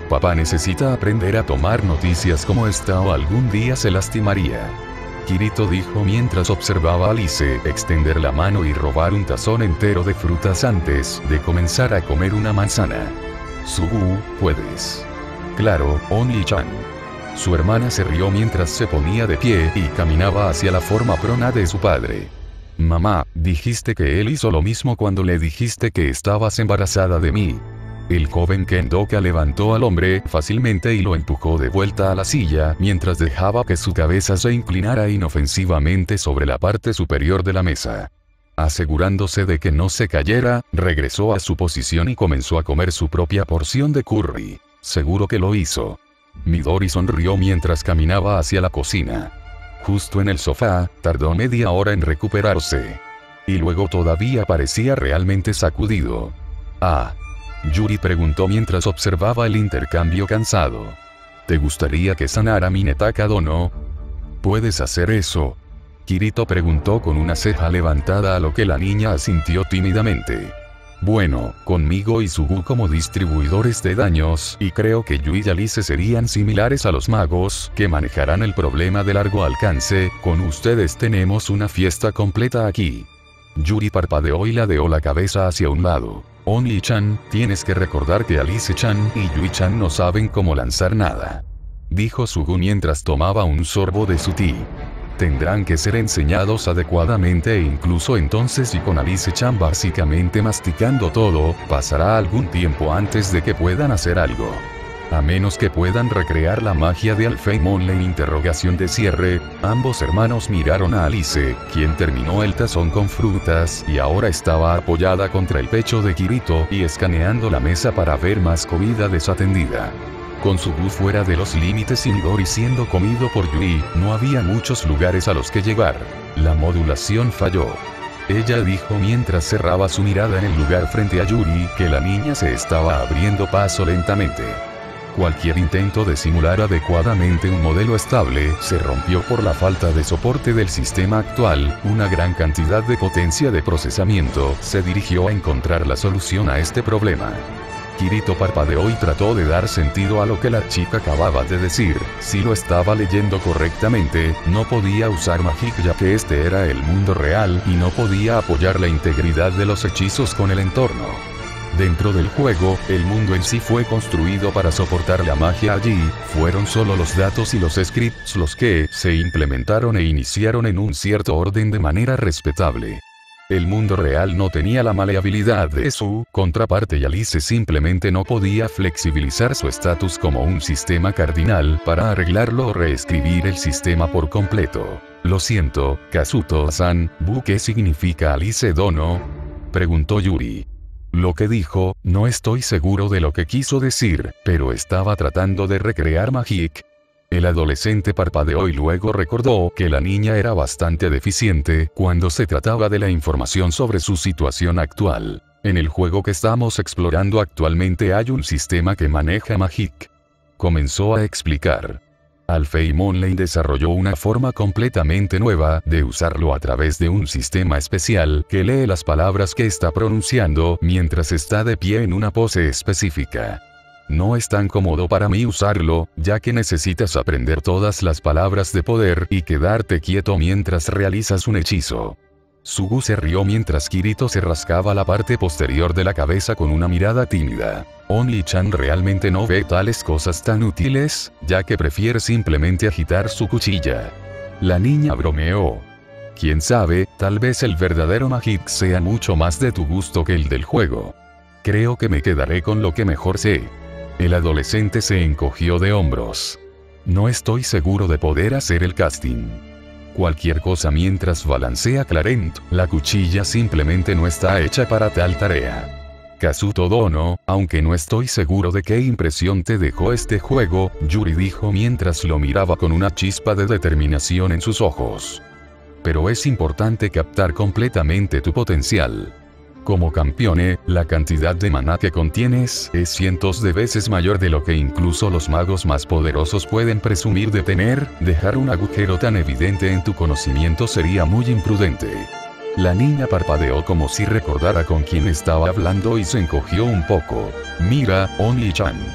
Papá necesita aprender a tomar noticias como esta o algún día se lastimaría. Kirito dijo mientras observaba a Alice extender la mano y robar un tazón entero de frutas antes de comenzar a comer una manzana. Sugu, puedes. Claro, Only-chan. Su hermana se rió mientras se ponía de pie y caminaba hacia la forma prona de su padre. Mamá, dijiste que él hizo lo mismo cuando le dijiste que estabas embarazada de mí. El joven Kendoka levantó al hombre fácilmente y lo empujó de vuelta a la silla mientras dejaba que su cabeza se inclinara inofensivamente sobre la parte superior de la mesa. Asegurándose de que no se cayera, regresó a su posición y comenzó a comer su propia porción de curry. Seguro que lo hizo. Midori sonrió mientras caminaba hacia la cocina. Justo en el sofá, tardó media hora en recuperarse. Y luego todavía parecía realmente sacudido. Ah. Yuri preguntó mientras observaba el intercambio cansado. ¿Te gustaría que sanara Minetaka Dono? ¿Puedes hacer eso? Kirito preguntó con una ceja levantada, a lo que la niña asintió tímidamente. Bueno, conmigo y Sugu como distribuidores de daños, y creo que Yui y Alice serían similares a los magos, que manejarán el problema de largo alcance, con ustedes tenemos una fiesta completa aquí. Yuri parpadeó y ladeó la cabeza hacia un lado. Only-chan, tienes que recordar que Alice-chan y Yui-chan no saben cómo lanzar nada. Dijo Sugu mientras tomaba un sorbo de su té. Tendrán que ser enseñados adecuadamente e incluso entonces, y con Alice-chan básicamente masticando todo, pasará algún tiempo antes de que puedan hacer algo. A menos que puedan recrear la magia de Alfheimon. Interrogación de cierre. Ambos hermanos miraron a Alice, quien terminó el tazón con frutas y ahora estaba apoyada contra el pecho de Kirito y escaneando la mesa para ver más comida desatendida. Con Sugu fuera de los límites y Midori siendo comido por Yui, no había muchos lugares a los que llegar. La modulación falló. Ella dijo mientras cerraba su mirada en el lugar frente a Yuri que la niña se estaba abriendo paso lentamente. Cualquier intento de simular adecuadamente un modelo estable se rompió por la falta de soporte del sistema actual. Una gran cantidad de potencia de procesamiento se dirigió a encontrar la solución a este problema. Kirito parpadeó y trató de dar sentido a lo que la chica acababa de decir. Si lo estaba leyendo correctamente, no podía usar Magic ya que este era el mundo real y no podía apoyar la integridad de los hechizos con el entorno. Dentro del juego, el mundo en sí fue construido para soportar la magia allí, fueron solo los datos y los scripts los que se implementaron e iniciaron en un cierto orden de manera respetable. El mundo real no tenía la maleabilidad de su contraparte y Alice simplemente no podía flexibilizar su estatus como un sistema cardinal para arreglarlo o reescribir el sistema por completo. Lo siento, Kazuto-san, ¿bu qué significa Alice Dono? Preguntó Yuri. Lo que dijo, no estoy seguro de lo que quiso decir, pero estaba tratando de recrear Magic. El adolescente parpadeó y luego recordó que la niña era bastante deficiente cuando se trataba de la información sobre su situación actual. En el juego que estamos explorando actualmente hay un sistema que maneja Magic. Comenzó a explicar. Alfheimon Lane desarrolló una forma completamente nueva de usarlo a través de un sistema especial que lee las palabras que está pronunciando mientras está de pie en una pose específica. No es tan cómodo para mí usarlo, ya que necesitas aprender todas las palabras de poder y quedarte quieto mientras realizas un hechizo. Sugu se rió mientras Kirito se rascaba la parte posterior de la cabeza con una mirada tímida. Only-chan realmente no ve tales cosas tan útiles, ya que prefiere simplemente agitar su cuchilla. La niña bromeó. Quién sabe, tal vez el verdadero Magic sea mucho más de tu gusto que el del juego. Creo que me quedaré con lo que mejor sé. El adolescente se encogió de hombros. No estoy seguro de poder hacer el casting. Cualquier cosa mientras balancea Clarent, la cuchilla simplemente no está hecha para tal tarea. Kazuto Dono, aunque no estoy seguro de qué impresión te dejó este juego, Yuri dijo mientras lo miraba con una chispa de determinación en sus ojos. Pero es importante captar completamente tu potencial. Como campeone, la cantidad de maná que contienes es cientos de veces mayor de lo que incluso los magos más poderosos pueden presumir de tener. Dejar un agujero tan evidente en tu conocimiento sería muy imprudente. La niña parpadeó como si recordara con quién estaba hablando y se encogió un poco. Mira, Only-chan.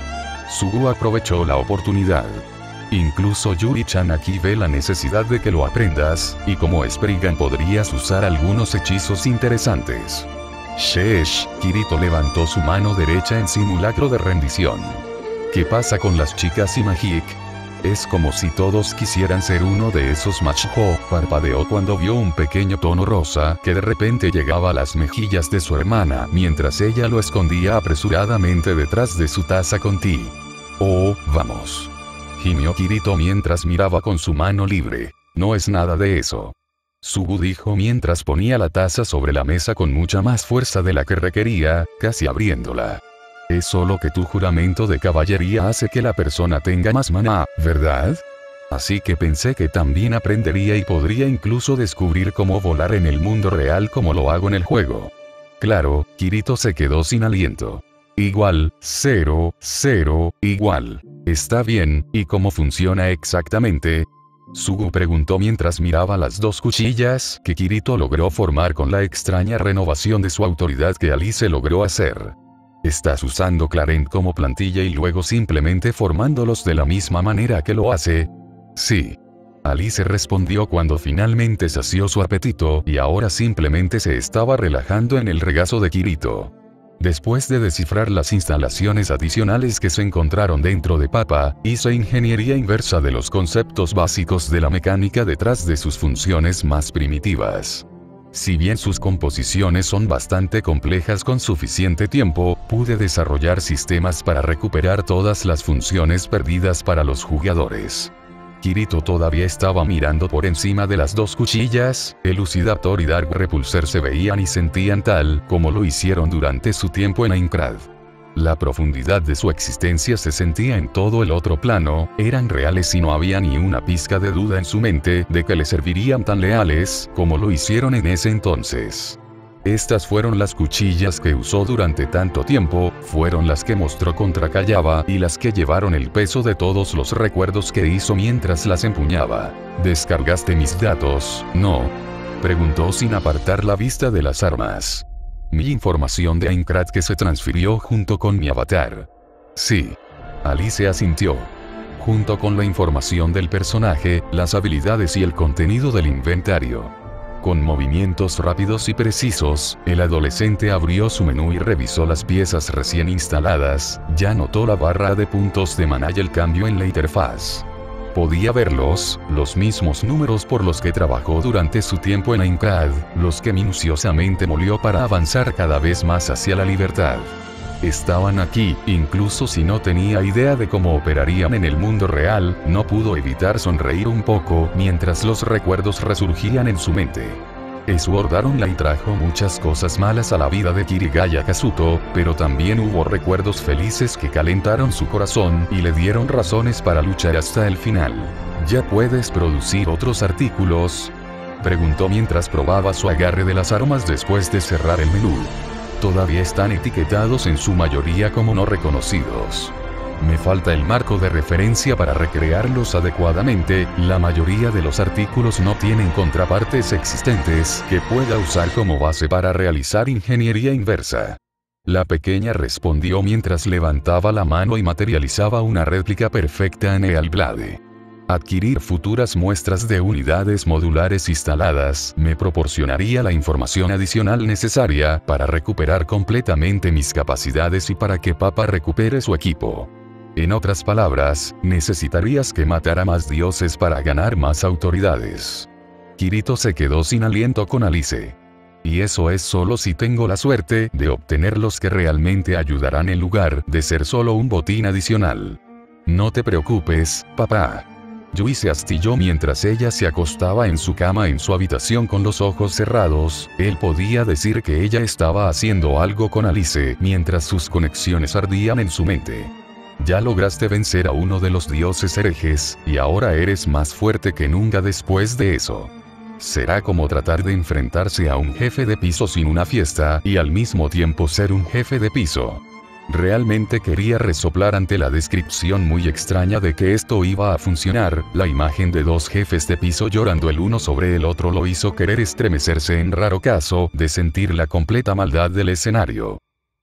Sugu aprovechó la oportunidad. Incluso Yuri-chan aquí ve la necesidad de que lo aprendas, y como Spriggan podrías usar algunos hechizos interesantes. Sheesh, Kirito levantó su mano derecha en simulacro de rendición. ¿Qué pasa con las chicas y Magic? Es como si todos quisieran ser uno de esos macho, parpadeó cuando vio un pequeño tono rosa que de repente llegaba a las mejillas de su hermana mientras ella lo escondía apresuradamente detrás de su taza con té. Oh, vamos. Gimió Kirito mientras miraba con su mano libre. No es nada de eso. Sugu dijo mientras ponía la taza sobre la mesa con mucha más fuerza de la que requería, casi abriéndola. Es solo que tu juramento de caballería hace que la persona tenga más maná, ¿verdad? Así que pensé que también aprendería y podría incluso descubrir cómo volar en el mundo real como lo hago en el juego. Claro, Kirito se quedó sin aliento. Igual, cero, cero, igual. Está bien, ¿y cómo funciona exactamente? Sugu preguntó mientras miraba las dos cuchillas que Kirito logró formar con la extraña renovación de su autoridad que Alice logró hacer. ¿Estás usando Clarent como plantilla y luego simplemente formándolos de la misma manera que lo hace? Sí. Alice respondió cuando finalmente sació su apetito y ahora simplemente se estaba relajando en el regazo de Kirito. Después de descifrar las instalaciones adicionales que se encontraron dentro de Papa, hizo ingeniería inversa de los conceptos básicos de la mecánica detrás de sus funciones más primitivas. Si bien sus composiciones son bastante complejas con suficiente tiempo, pude desarrollar sistemas para recuperar todas las funciones perdidas para los jugadores. Kirito todavía estaba mirando por encima de las dos cuchillas, Elucidator y Dark Repulsor se veían y sentían tal como lo hicieron durante su tiempo en Aincrad. La profundidad de su existencia se sentía en todo el otro plano, eran reales y no había ni una pizca de duda en su mente de que le servirían tan leales como lo hicieron en ese entonces. Estas fueron las cuchillas que usó durante tanto tiempo, fueron las que mostró contra Kayaba y las que llevaron el peso de todos los recuerdos que hizo mientras las empuñaba. ¿Descargaste mis datos? No. Preguntó sin apartar la vista de las armas. Mi información de Aincrad que se transfirió junto con mi avatar. Sí. Alice asintió. Junto con la información del personaje, las habilidades y el contenido del inventario. Con movimientos rápidos y precisos, el adolescente abrió su menú y revisó las piezas recién instaladas, ya notó la barra de puntos de maná y el cambio en la interfaz. Podía verlos, los mismos números por los que trabajó durante su tiempo en Aincrad, los que minuciosamente molió para avanzar cada vez más hacia la libertad. Estaban aquí, incluso si no tenía idea de cómo operarían en el mundo real, no pudo evitar sonreír un poco mientras los recuerdos resurgían en su mente. Sword Art Online trajo muchas cosas malas a la vida de Kirigaya Kazuto, pero también hubo recuerdos felices que calentaron su corazón y le dieron razones para luchar hasta el final. ¿Ya puedes producir otros artículos?, preguntó mientras probaba su agarre de las armas después de cerrar el menú. Todavía están etiquetados en su mayoría como no reconocidos. Me falta el marco de referencia para recrearlos adecuadamente, la mayoría de los artículos no tienen contrapartes existentes que pueda usar como base para realizar ingeniería inversa. La pequeña respondió mientras levantaba la mano y materializaba una réplica perfecta en Ealblade. Adquirir futuras muestras de unidades modulares instaladas me proporcionaría la información adicional necesaria para recuperar completamente mis capacidades y para que Papa recupere su equipo. En otras palabras, necesitarías que matara más dioses para ganar más autoridades. Kirito se quedó sin aliento con Alice. Y eso es solo si tengo la suerte de obtener los que realmente ayudarán en lugar de ser solo un botín adicional. No te preocupes, papá. Yui se astilló mientras ella se acostaba en su cama en su habitación con los ojos cerrados. Él podía decir que ella estaba haciendo algo con Alice mientras sus conexiones ardían en su mente. Ya lograste vencer a uno de los dioses herejes, y ahora eres más fuerte que nunca después de eso. Será como tratar de enfrentarse a un jefe de piso sin una fiesta y al mismo tiempo ser un jefe de piso. Realmente quería resoplar ante la descripción muy extraña de que esto iba a funcionar. La imagen de dos jefes de piso llorando el uno sobre el otro lo hizo querer estremecerse en raro caso de sentir la completa maldad del escenario.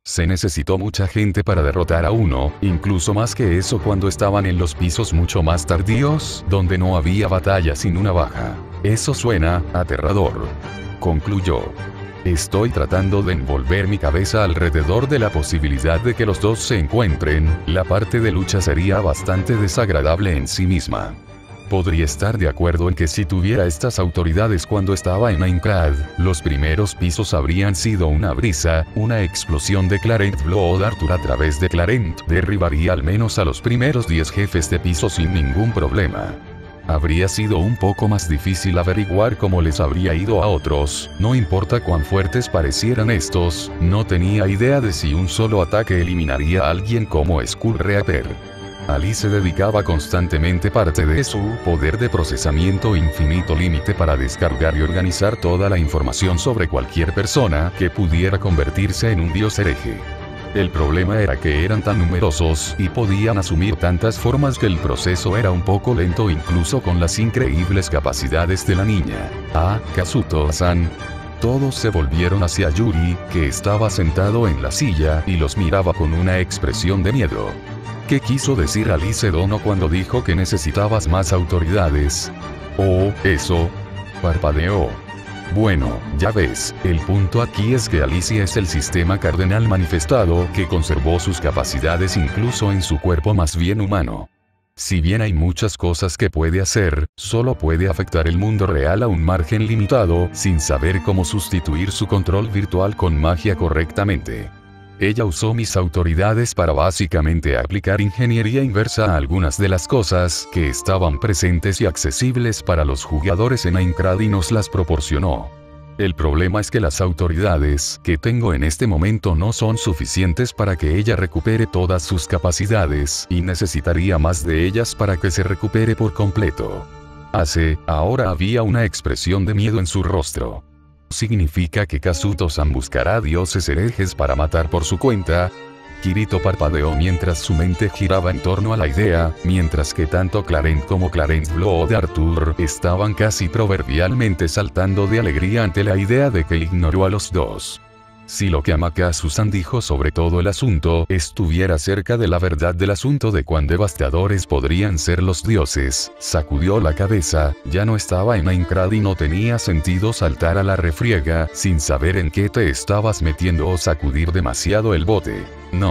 Se necesitó mucha gente para derrotar a uno, incluso más que eso cuando estaban en los pisos mucho más tardíos, donde no había batalla sin una baja. Eso suena aterrador. Concluyó. Estoy tratando de envolver mi cabeza alrededor de la posibilidad de que los dos se encuentren, la parte de lucha sería bastante desagradable en sí misma. Podría estar de acuerdo en que si tuviera estas autoridades cuando estaba en Aincrad, los primeros pisos habrían sido una brisa, una explosión de Clarent Blood Arthur a través de Clarent derribaría al menos a los primeros diez jefes de piso sin ningún problema. Habría sido un poco más difícil averiguar cómo les habría ido a otros, no importa cuán fuertes parecieran estos, no tenía idea de si un solo ataque eliminaría a alguien como Skullreaper. Alice dedicaba constantemente parte de su poder de procesamiento infinito límite para descargar y organizar toda la información sobre cualquier persona que pudiera convertirse en un dios hereje. El problema era que eran tan numerosos y podían asumir tantas formas que el proceso era un poco lento incluso con las increíbles capacidades de la niña. Ah, Kazuto-san. Todos se volvieron hacia Yuri, que estaba sentado en la silla y los miraba con una expresión de miedo. ¿Qué quiso decir Alice Dono cuando dijo que necesitabas más autoridades? Oh, eso. Parpadeó. Bueno, ya ves, el punto aquí es que Alicia es el sistema cardenal manifestado que conservó sus capacidades incluso en su cuerpo más bien humano. Si bien hay muchas cosas que puede hacer, solo puede afectar el mundo real a un margen limitado sin saber cómo sustituir su control virtual con magia correctamente. Ella usó mis autoridades para básicamente aplicar ingeniería inversa a algunas de las cosas que estaban presentes y accesibles para los jugadores en Aincrad y nos las proporcionó. El problema es que las autoridades que tengo en este momento no son suficientes para que ella recupere todas sus capacidades y necesitaría más de ellas para que se recupere por completo. Hace, ahora había una expresión de miedo en su rostro. ¿Significa que Kazuto-san buscará dioses herejes para matar por su cuenta? Kirito parpadeó mientras su mente giraba en torno a la idea, mientras que tanto Clarent como Clarent Blood Arthur estaban casi proverbialmente saltando de alegría ante la idea de que ignoró a los dos. Si lo que Amaterasu-san dijo sobre todo el asunto estuviera cerca de la verdad del asunto de cuán devastadores podrían ser los dioses, sacudió la cabeza, ya no estaba en Aincrad y no tenía sentido saltar a la refriega sin saber en qué te estabas metiendo o sacudir demasiado el bote. No.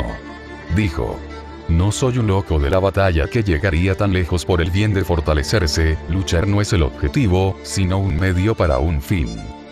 Dijo. No soy un loco de la batalla que llegaría tan lejos por el bien de fortalecerse, luchar no es el objetivo, sino un medio para un fin.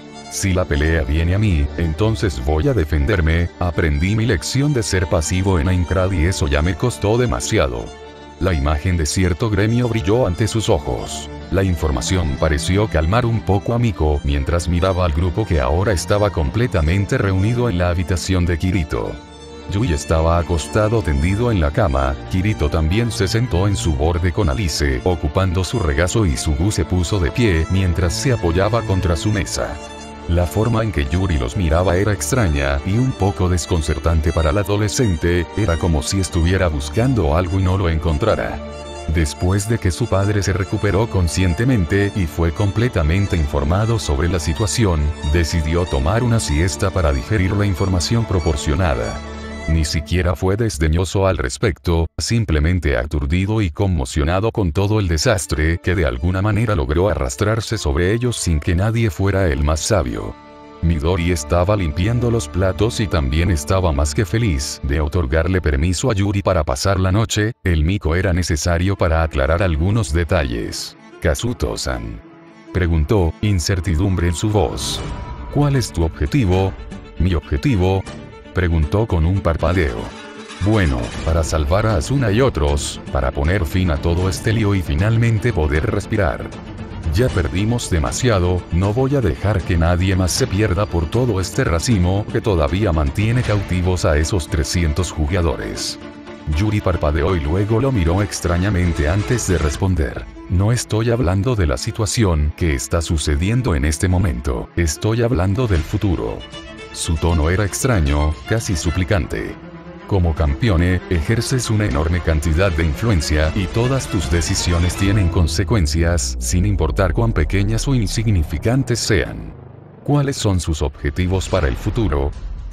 Si la pelea viene a mí, entonces voy a defenderme, aprendí mi lección de ser pasivo en Aincrad y eso ya me costó demasiado. La imagen de cierto gremio brilló ante sus ojos. La información pareció calmar un poco a Miko mientras miraba al grupo que ahora estaba completamente reunido en la habitación de Kirito. Yui estaba acostado tendido en la cama, Kirito también se sentó en su borde con Alice ocupando su regazo y Sugu se puso de pie mientras se apoyaba contra su mesa. La forma en que Yuri los miraba era extraña y un poco desconcertante para la adolescente, era como si estuviera buscando algo y no lo encontrara. Después de que su padre se recuperó conscientemente y fue completamente informado sobre la situación, decidió tomar una siesta para digerir la información proporcionada. Ni siquiera fue desdeñoso al respecto, simplemente aturdido y conmocionado con todo el desastre que de alguna manera logró arrastrarse sobre ellos sin que nadie fuera el más sabio. Midori estaba limpiando los platos y también estaba más que feliz de otorgarle permiso a Yuri para pasar la noche, el Miko era necesario para aclarar algunos detalles. Kazuto-san. Preguntó, incertidumbre en su voz. ¿Cuál es tu objetivo? Mi objetivo. Preguntó con un parpadeo. Bueno, para salvar a Asuna y otros, para poner fin a todo este lío y finalmente poder respirar. Ya perdimos demasiado, no voy a dejar que nadie más se pierda por todo este racimo que todavía mantiene cautivos a esos trescientos jugadores. Yuri parpadeó y luego lo miró extrañamente antes de responder. No estoy hablando de la situación que está sucediendo en este momento, estoy hablando del futuro. Su tono era extraño, casi suplicante. Como campeone, ejerces una enorme cantidad de influencia y todas tus decisiones tienen consecuencias, sin importar cuán pequeñas o insignificantes sean. ¿Cuáles son sus objetivos para el futuro?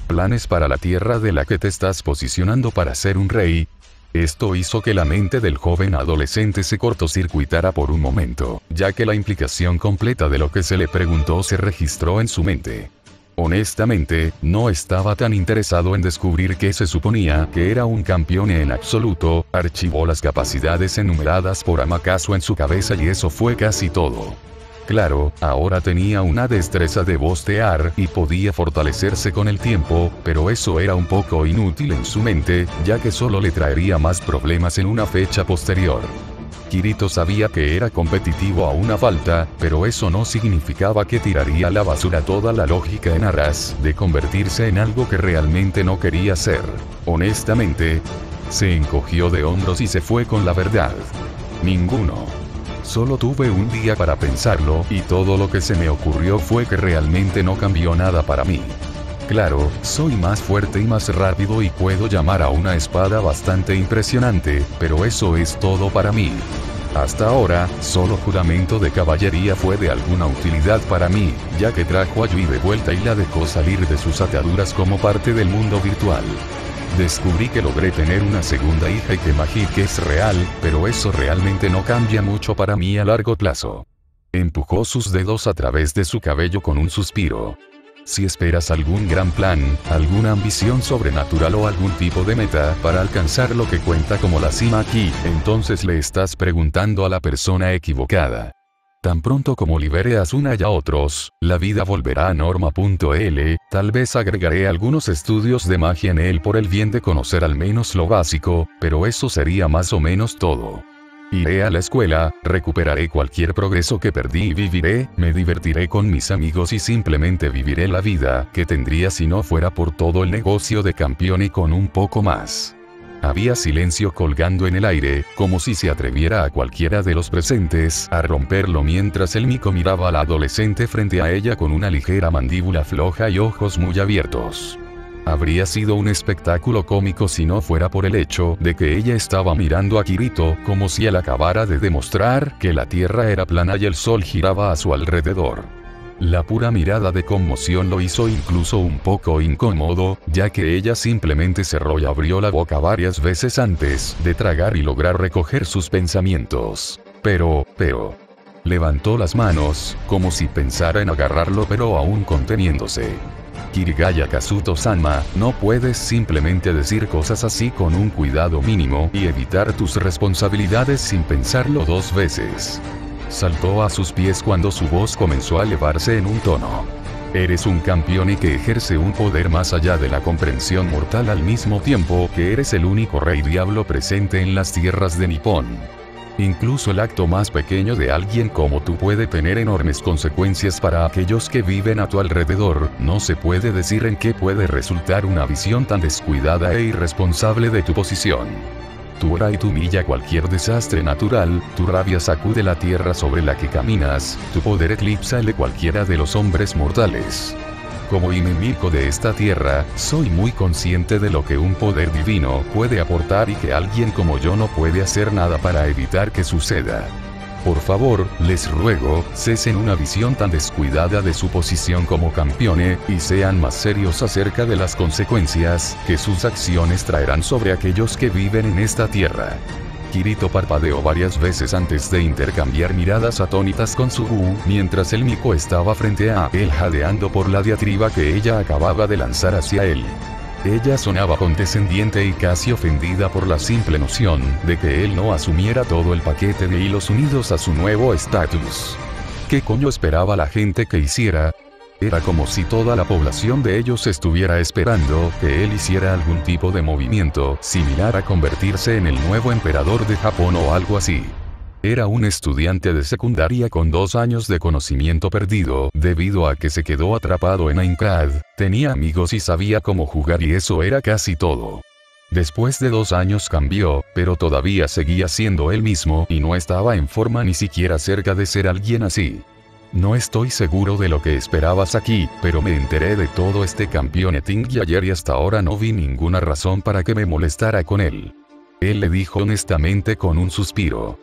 planes para la tierra de la que te estás posicionando para ser un rey? Esto hizo que la mente del joven adolescente se cortocircuitara por un momento, ya que la implicación completa de lo que se le preguntó se registró en su mente. Honestamente, no estaba tan interesado en descubrir qué se suponía que era un campeón en absoluto, archivó las capacidades enumeradas por Amakasu en su cabeza y eso fue casi todo. Claro, ahora tenía una destreza de bostear y podía fortalecerse con el tiempo, pero eso era un poco inútil en su mente, ya que solo le traería más problemas en una fecha posterior. Kirito sabía que era competitivo a una falta, pero eso no significaba que tiraría a la basura toda la lógica en aras de convertirse en algo que realmente no quería ser. Honestamente, se encogió de hombros y se fue con la verdad. Ninguno. Solo tuve un día para pensarlo y todo lo que se me ocurrió fue que realmente no cambió nada para mí. Claro, soy más fuerte y más rápido y puedo llamar a una espada bastante impresionante, pero eso es todo para mí. Hasta ahora, solo juramento de caballería fue de alguna utilidad para mí, ya que trajo a Yui de vuelta y la dejó salir de sus ataduras como parte del mundo virtual. Descubrí que logré tener una segunda hija y que Majiki es real, pero eso realmente no cambia mucho para mí a largo plazo. Empujó sus dedos a través de su cabello con un suspiro. Si esperas algún gran plan, alguna ambición sobrenatural o algún tipo de meta para alcanzar lo que cuenta como la cima aquí, entonces le estás preguntando a la persona equivocada. Tan pronto como libere a Asuna y a otros, la vida volverá a norma.l, tal vez agregaré algunos estudios de magia en él por el bien de conocer al menos lo básico, pero eso sería más o menos todo. Iré a la escuela, recuperaré cualquier progreso que perdí y viviré, me divertiré con mis amigos y simplemente viviré la vida que tendría si no fuera por todo el negocio de campeón y con un poco más. Había silencio colgando en el aire, como si se atreviera a cualquiera de los presentes a romperlo mientras el mico miraba a la adolescente frente a ella con una ligera mandíbula floja y ojos muy abiertos. Habría sido un espectáculo cómico si no fuera por el hecho de que ella estaba mirando a Kirito como si él acabara de demostrar que la tierra era plana y el sol giraba a su alrededor. La pura mirada de conmoción lo hizo incluso un poco incómodo, ya que ella simplemente cerró y abrió la boca varias veces antes de tragar y lograr recoger sus pensamientos. Pero, pero... levantó las manos, como si pensara en agarrarlo pero aún conteniéndose. Kirigaya Kazuto-sama, no puedes simplemente decir cosas así con un cuidado mínimo y evitar tus responsabilidades sin pensarlo dos veces. Saltó a sus pies cuando su voz comenzó a elevarse en un tono. Eres un campeón y que ejerce un poder más allá de la comprensión mortal al mismo tiempo que eres el único rey diablo presente en las tierras de Nippon. Incluso el acto más pequeño de alguien como tú puede tener enormes consecuencias para aquellos que viven a tu alrededor, no se puede decir en qué puede resultar una visión tan descuidada e irresponsable de tu posición. Tu ira y tu humilla cualquier desastre natural, tu rabia sacude la tierra sobre la que caminas, tu poder eclipsa el de cualquiera de los hombres mortales. Como enemigo de esta tierra, soy muy consciente de lo que un poder divino puede aportar y que alguien como yo no puede hacer nada para evitar que suceda. Por favor, les ruego, cesen una visión tan descuidada de su posición como campeone, y sean más serios acerca de las consecuencias que sus acciones traerán sobre aquellos que viven en esta tierra. Kirito parpadeó varias veces antes de intercambiar miradas atónitas con Sugu, mientras el mico estaba frente a él jadeando por la diatriba que ella acababa de lanzar hacia él. Ella sonaba condescendiente y casi ofendida por la simple noción de que él no asumiera todo el paquete de hilos unidos a su nuevo estatus. ¿Qué coño esperaba la gente que hiciera? Era como si toda la población de ellos estuviera esperando que él hiciera algún tipo de movimiento similar a convertirse en el nuevo emperador de Japón o algo así. Era un estudiante de secundaria con dos años de conocimiento perdido debido a que se quedó atrapado en Aincrad, tenía amigos y sabía cómo jugar y eso era casi todo. Después de dos años cambió, pero todavía seguía siendo él mismo y no estaba en forma ni siquiera cerca de ser alguien así. No estoy seguro de lo que esperabas aquí, pero me enteré de todo este campeoneting y ayer y hasta ahora no vi ninguna razón para que me molestara con él. Él le dijo honestamente con un suspiro.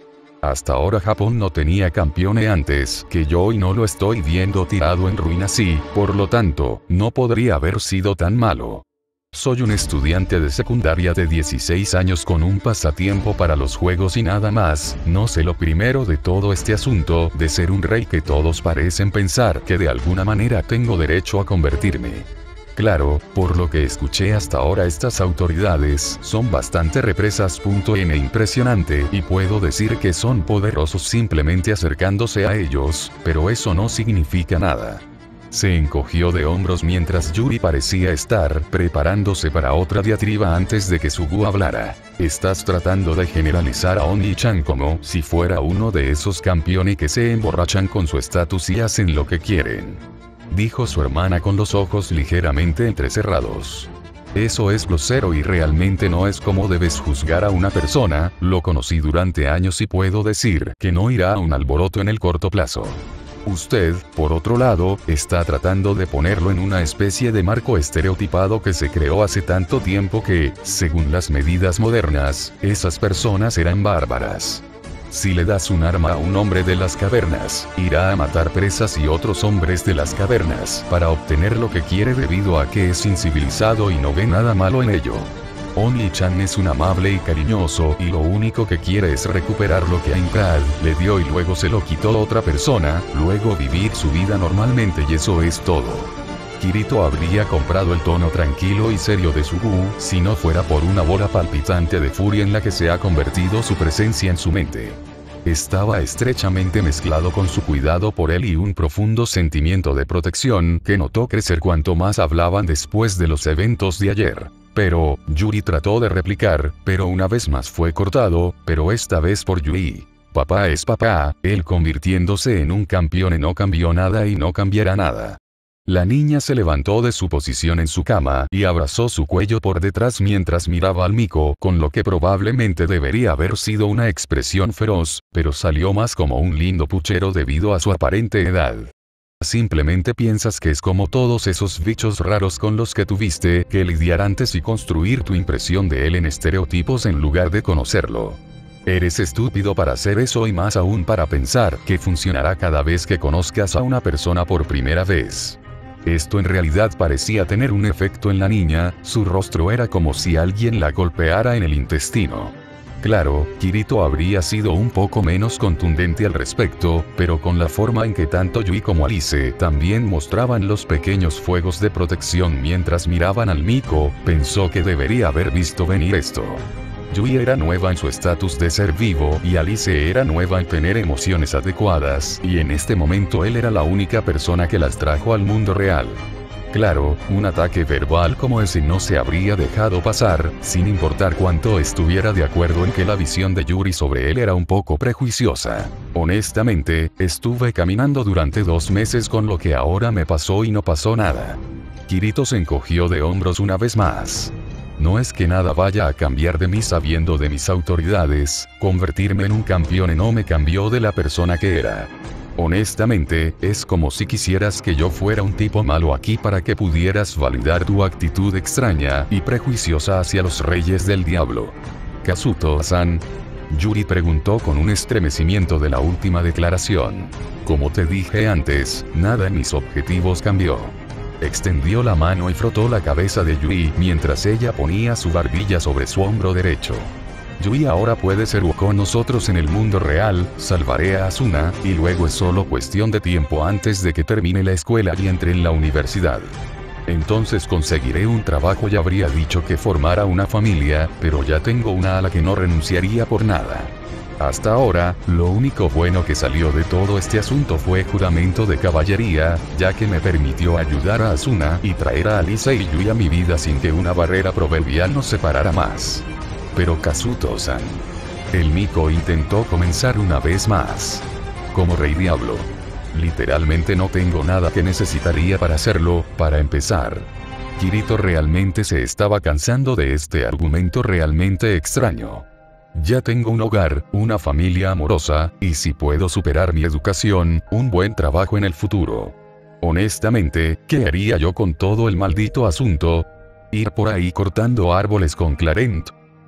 Hasta ahora Japón no tenía campeone antes que yo y no lo estoy viendo tirado en ruinas y, por lo tanto, no podría haber sido tan malo. Soy un estudiante de secundaria de dieciséis años con un pasatiempo para los juegos y nada más, no sé lo primero de todo este asunto de ser un rey que todos parecen pensar que de alguna manera tengo derecho a convertirme. Claro, por lo que escuché hasta ahora estas autoridades son bastante represas. N impresionante y puedo decir que son poderosos simplemente acercándose a ellos, pero eso no significa nada. Se encogió de hombros mientras Yuri parecía estar preparándose para otra diatriba antes de que Sugu hablara. Estás tratando de generalizar a Oni-chan como si fuera uno de esos campeones que se emborrachan con su estatus y hacen lo que quieren, dijo su hermana con los ojos ligeramente entrecerrados. Eso es grosero y realmente no es como debes juzgar a una persona. Lo conocí durante años y puedo decir que no irá a un alboroto en el corto plazo. Usted, por otro lado, está tratando de ponerlo en una especie de marco estereotipado que se creó hace tanto tiempo que, según las medidas modernas, esas personas eran bárbaras. Si le das un arma a un hombre de las cavernas, irá a matar presas y otros hombres de las cavernas para obtener lo que quiere debido a que es incivilizado y no ve nada malo en ello. Oni-chan es un amable y cariñoso y lo único que quiere es recuperar lo que Aincrad le dio y luego se lo quitó a otra persona, luego vivir su vida normalmente y eso es todo. Kirito habría comprado el tono tranquilo y serio de Sugu si no fuera por una bola palpitante de furia en la que se ha convertido su presencia en su mente. Estaba estrechamente mezclado con su cuidado por él y un profundo sentimiento de protección que notó crecer cuanto más hablaban después de los eventos de ayer. Pero, Yuri trató de replicar, pero una vez más fue cortado, pero esta vez por Yui. Papá es papá, él convirtiéndose en un campeón no cambió nada y no cambiará nada. La niña se levantó de su posición en su cama y abrazó su cuello por detrás mientras miraba al Miko con lo que probablemente debería haber sido una expresión feroz, pero salió más como un lindo puchero debido a su aparente edad. Simplemente piensas que es como todos esos bichos raros con los que tuviste que lidiar antes y construir tu impresión de él en estereotipos en lugar de conocerlo. Eres estúpido para hacer eso y más aún para pensar que funcionará cada vez que conozcas a una persona por primera vez. Esto en realidad parecía tener un efecto en la niña, su rostro era como si alguien la golpeara en el intestino. Claro, Kirito habría sido un poco menos contundente al respecto, pero con la forma en que tanto Yui como Alice también mostraban los pequeños fuegos de protección mientras miraban al Miko, pensó que debería haber visto venir esto. Yui era nueva en su estatus de ser vivo y Alice era nueva en tener emociones adecuadas, y en este momento él era la única persona que las trajo al mundo real. Claro, un ataque verbal como ese no se habría dejado pasar, sin importar cuánto estuviera de acuerdo en que la visión de Yuri sobre él era un poco prejuiciosa. Honestamente, estuve caminando durante dos meses con lo que ahora me pasó y no pasó nada. Kirito se encogió de hombros una vez más. No es que nada vaya a cambiar de mí sabiendo de mis autoridades, convertirme en un campeón no me cambió de la persona que era. Honestamente, es como si quisieras que yo fuera un tipo malo aquí para que pudieras validar tu actitud extraña y prejuiciosa hacia los reyes del diablo. Kazuto-san, Yuri preguntó con un estremecimiento de la última declaración. Como te dije antes, nada en mis objetivos cambió. Extendió la mano y frotó la cabeza de Yui mientras ella ponía su barbilla sobre su hombro derecho. Yui ahora puede ser con nosotros en el mundo real, salvaré a Asuna, y luego es solo cuestión de tiempo antes de que termine la escuela y entre en la universidad. Entonces conseguiré un trabajo y habría dicho que formara una familia, pero ya tengo una a la que no renunciaría por nada. Hasta ahora, lo único bueno que salió de todo este asunto fue juramento de caballería, ya que me permitió ayudar a Asuna y traer a Alice y Yui a mi vida sin que una barrera proverbial nos separara más. Pero Kazuto-san. El Miko intentó comenzar una vez más. Como rey diablo. Literalmente no tengo nada que necesitaría para hacerlo, para empezar. Kirito realmente se estaba cansando de este argumento realmente extraño. Ya tengo un hogar, una familia amorosa, y si puedo superar mi educación, un buen trabajo en el futuro. Honestamente, ¿qué haría yo con todo el maldito asunto? ¿Ir por ahí cortando árboles con Clarent?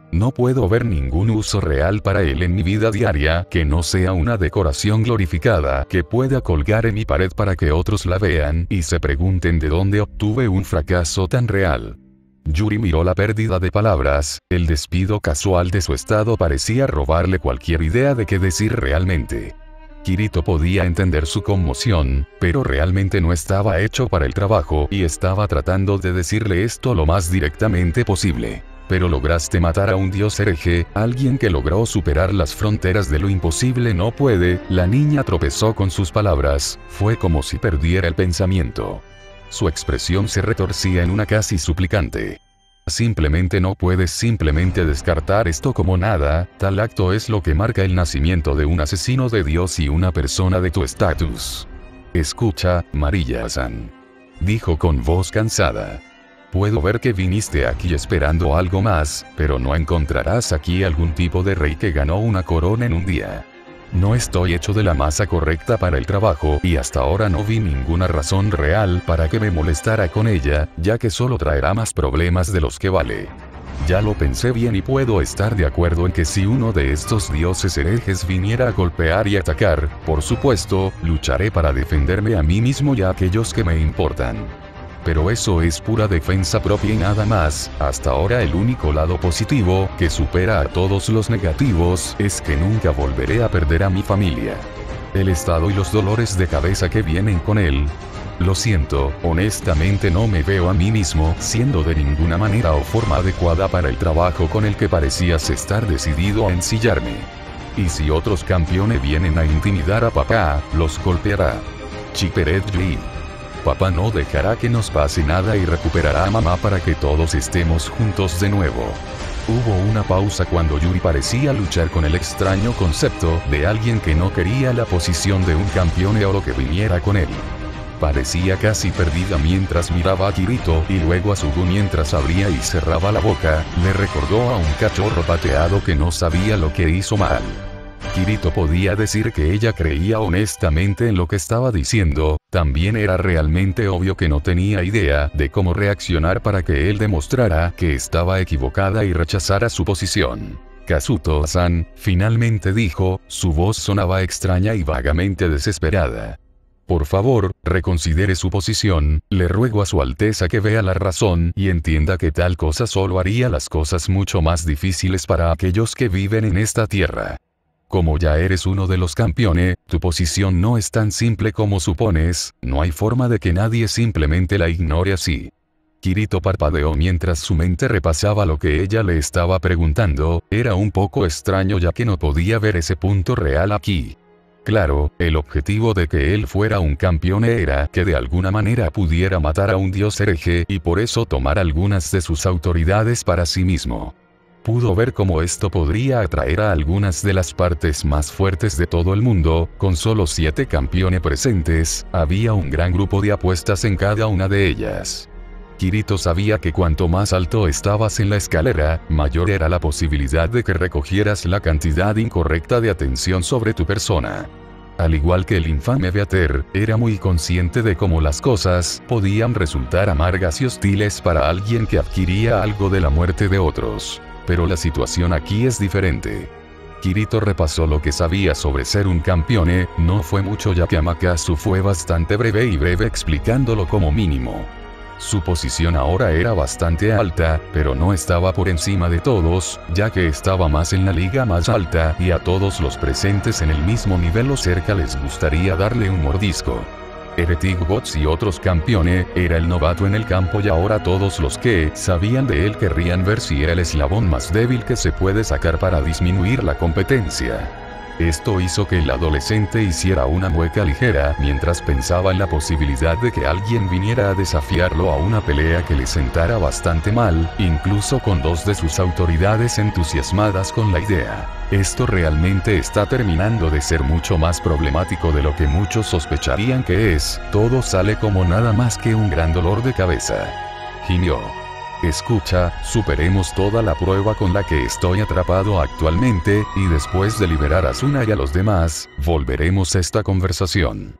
No puedo ver ningún uso real para él en mi vida diaria que no sea una decoración glorificada que pueda colgar en mi pared para que otros la vean y se pregunten de dónde obtuve un fracaso tan real. Yuri miró la pérdida de palabras, el despido casual de su estado parecía robarle cualquier idea de qué decir realmente. Kirito podía entender su conmoción, pero realmente no estaba hecho para el trabajo y estaba tratando de decirle esto lo más directamente posible. Pero lograste matar a un dios hereje, alguien que logró superar las fronteras de lo imposible no puede. La niña tropezó con sus palabras, fue como si perdiera el pensamiento. Su expresión se retorcía en una casi suplicante. Simplemente no puedes simplemente descartar esto como nada, tal acto es lo que marca el nacimiento de un asesino de Dios y una persona de tu estatus. Escucha, Mariya-san, dijo con voz cansada. Puedo ver que viniste aquí esperando algo más, pero no encontrarás aquí algún tipo de rey que ganó una corona en un día. No estoy hecho de la masa correcta para el trabajo y hasta ahora no vi ninguna razón real para que me molestara con ella, ya que solo traerá más problemas de los que vale. Ya lo pensé bien y puedo estar de acuerdo en que si uno de estos dioses herejes viniera a golpear y atacar, por supuesto, lucharé para defenderme a mí mismo y a aquellos que me importan. Pero eso es pura defensa propia y nada más. Hasta ahora el único lado positivo, que supera a todos los negativos, es que nunca volveré a perder a mi familia. El estado y los dolores de cabeza que vienen con él. Lo siento, honestamente no me veo a mí mismo siendo de ninguna manera o forma adecuada para el trabajo con el que parecías estar decidido a ensillarme. Y si otros campeones vienen a intimidar a papá, los golpeará. Chiperet Yi. Papá no dejará que nos pase nada y recuperará a mamá para que todos estemos juntos de nuevo. Hubo una pausa cuando Yuri parecía luchar con el extraño concepto de alguien que no quería la posición de un campeón o lo que viniera con él. Parecía casi perdida mientras miraba a Kirito y luego a Sugu mientras abría y cerraba la boca, le recordó a un cachorro pateado que no sabía lo que hizo mal. Kirito podía decir que ella creía honestamente en lo que estaba diciendo, también era realmente obvio que no tenía idea de cómo reaccionar para que él demostrara que estaba equivocada y rechazara su posición. Kazuto-san, finalmente dijo, su voz sonaba extraña y vagamente desesperada. Por favor, reconsidere su posición, le ruego a su Alteza que vea la razón y entienda que tal cosa solo haría las cosas mucho más difíciles para aquellos que viven en esta tierra. Como ya eres uno de los campeones, tu posición no es tan simple como supones, no hay forma de que nadie simplemente la ignore así. Kirito parpadeó mientras su mente repasaba lo que ella le estaba preguntando, era un poco extraño ya que no podía ver ese punto real aquí. Claro, el objetivo de que él fuera un campeón era que de alguna manera pudiera matar a un dios hereje y por eso tomar algunas de sus autoridades para sí mismo. Pudo ver cómo esto podría atraer a algunas de las partes más fuertes de todo el mundo, con solo siete campeones presentes, había un gran grupo de apuestas en cada una de ellas. Kirito sabía que cuanto más alto estabas en la escalera, mayor era la posibilidad de que recogieras la cantidad incorrecta de atención sobre tu persona. Al igual que el infame Beater, era muy consciente de cómo las cosas podían resultar amargas y hostiles para alguien que adquiría algo de la muerte de otros. Pero la situación aquí es diferente. Kirito repasó lo que sabía sobre ser un campeón, no fue mucho ya que Amaterasu fue bastante breve y breve explicándolo como mínimo. Su posición ahora era bastante alta, pero no estaba por encima de todos, ya que estaba más en la liga más alta y a todos los presentes en el mismo nivel o cerca les gustaría darle un mordisco. Heretic Gods y otros campeones, era el novato en el campo y ahora todos los que sabían de él querrían ver si era el eslabón más débil que se puede sacar para disminuir la competencia. Esto hizo que el adolescente hiciera una mueca ligera mientras pensaba en la posibilidad de que alguien viniera a desafiarlo a una pelea que le sentara bastante mal, incluso con dos de sus autoridades entusiasmadas con la idea. Esto realmente está terminando de ser mucho más problemático de lo que muchos sospecharían que es, todo sale como nada más que un gran dolor de cabeza. Gimió. Escucha, superemos toda la prueba con la que estoy atrapado actualmente, y después de liberar a Asuna y a los demás, volveremos a esta conversación.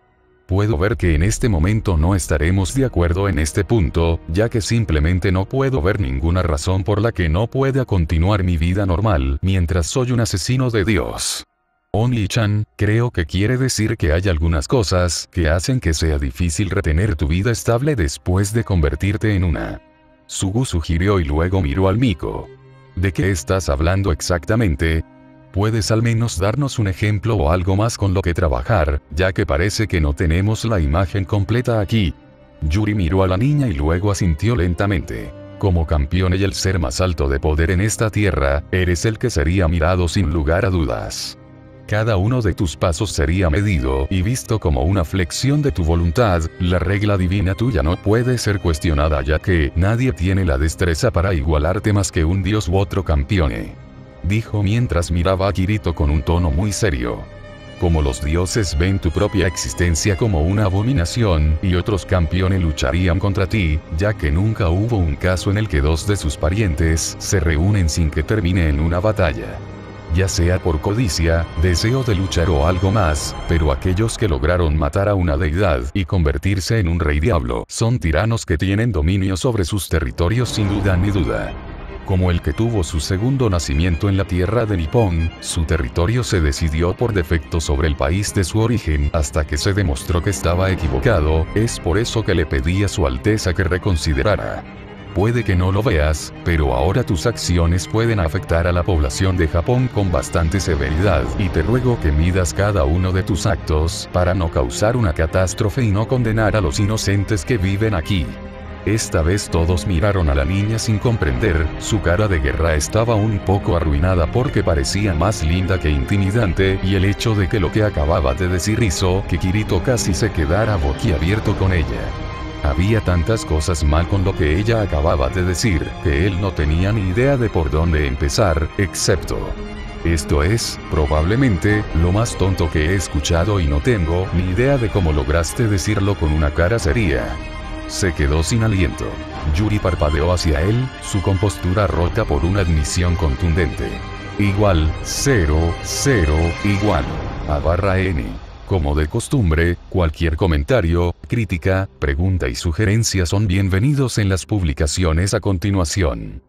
Puedo ver que en este momento no estaremos de acuerdo en este punto, ya que simplemente no puedo ver ninguna razón por la que no pueda continuar mi vida normal mientras soy un asesino de Dios. Oni-chan, creo que quiere decir que hay algunas cosas que hacen que sea difícil retener tu vida estable después de convertirte en una. Sugu sugirió y luego miró al Miko. ¿De qué estás hablando exactamente? ¿Puedes al menos darnos un ejemplo o algo más con lo que trabajar, ya que parece que no tenemos la imagen completa aquí? Yuri miró a la niña y luego asintió lentamente. Como campeón y el ser más alto de poder en esta tierra, eres el que sería mirado sin lugar a dudas. Cada uno de tus pasos sería medido y visto como una flexión de tu voluntad. La regla divina tuya no puede ser cuestionada, ya que nadie tiene la destreza para igualarte más que un dios u otro campeone. Dijo mientras miraba a Kirito con un tono muy serio. Como los dioses ven tu propia existencia como una abominación, y otros campeones lucharían contra ti, ya que nunca hubo un caso en el que dos de sus parientes se reúnen sin que termine en una batalla. Ya sea por codicia, deseo de luchar o algo más, pero aquellos que lograron matar a una deidad y convertirse en un rey diablo son tiranos que tienen dominio sobre sus territorios sin duda ni duda. Como el que tuvo su segundo nacimiento en la tierra de Nippon, su territorio se decidió por defecto sobre el país de su origen hasta que se demostró que estaba equivocado. Es por eso que le pedí a su alteza que reconsiderara. Puede que no lo veas, pero ahora tus acciones pueden afectar a la población de Japón con bastante severidad, y te ruego que midas cada uno de tus actos para no causar una catástrofe y no condenar a los inocentes que viven aquí. Esta vez todos miraron a la niña sin comprender. Su cara de guerra estaba un poco arruinada porque parecía más linda que intimidante, y el hecho de que lo que acababa de decir hizo que Kirito casi se quedara boquiabierto con ella. Había tantas cosas mal con lo que ella acababa de decir, que él no tenía ni idea de por dónde empezar, excepto... Esto es, probablemente, lo más tonto que he escuchado y no tengo ni idea de cómo lograste decirlo con una cara seria. Se quedó sin aliento. Yuri parpadeó hacia él, su compostura rota por una admisión contundente. Igual, cero, cero, igual. A barra N. Como de costumbre, cualquier comentario, crítica, pregunta y sugerencia son bienvenidos en las publicaciones a continuación.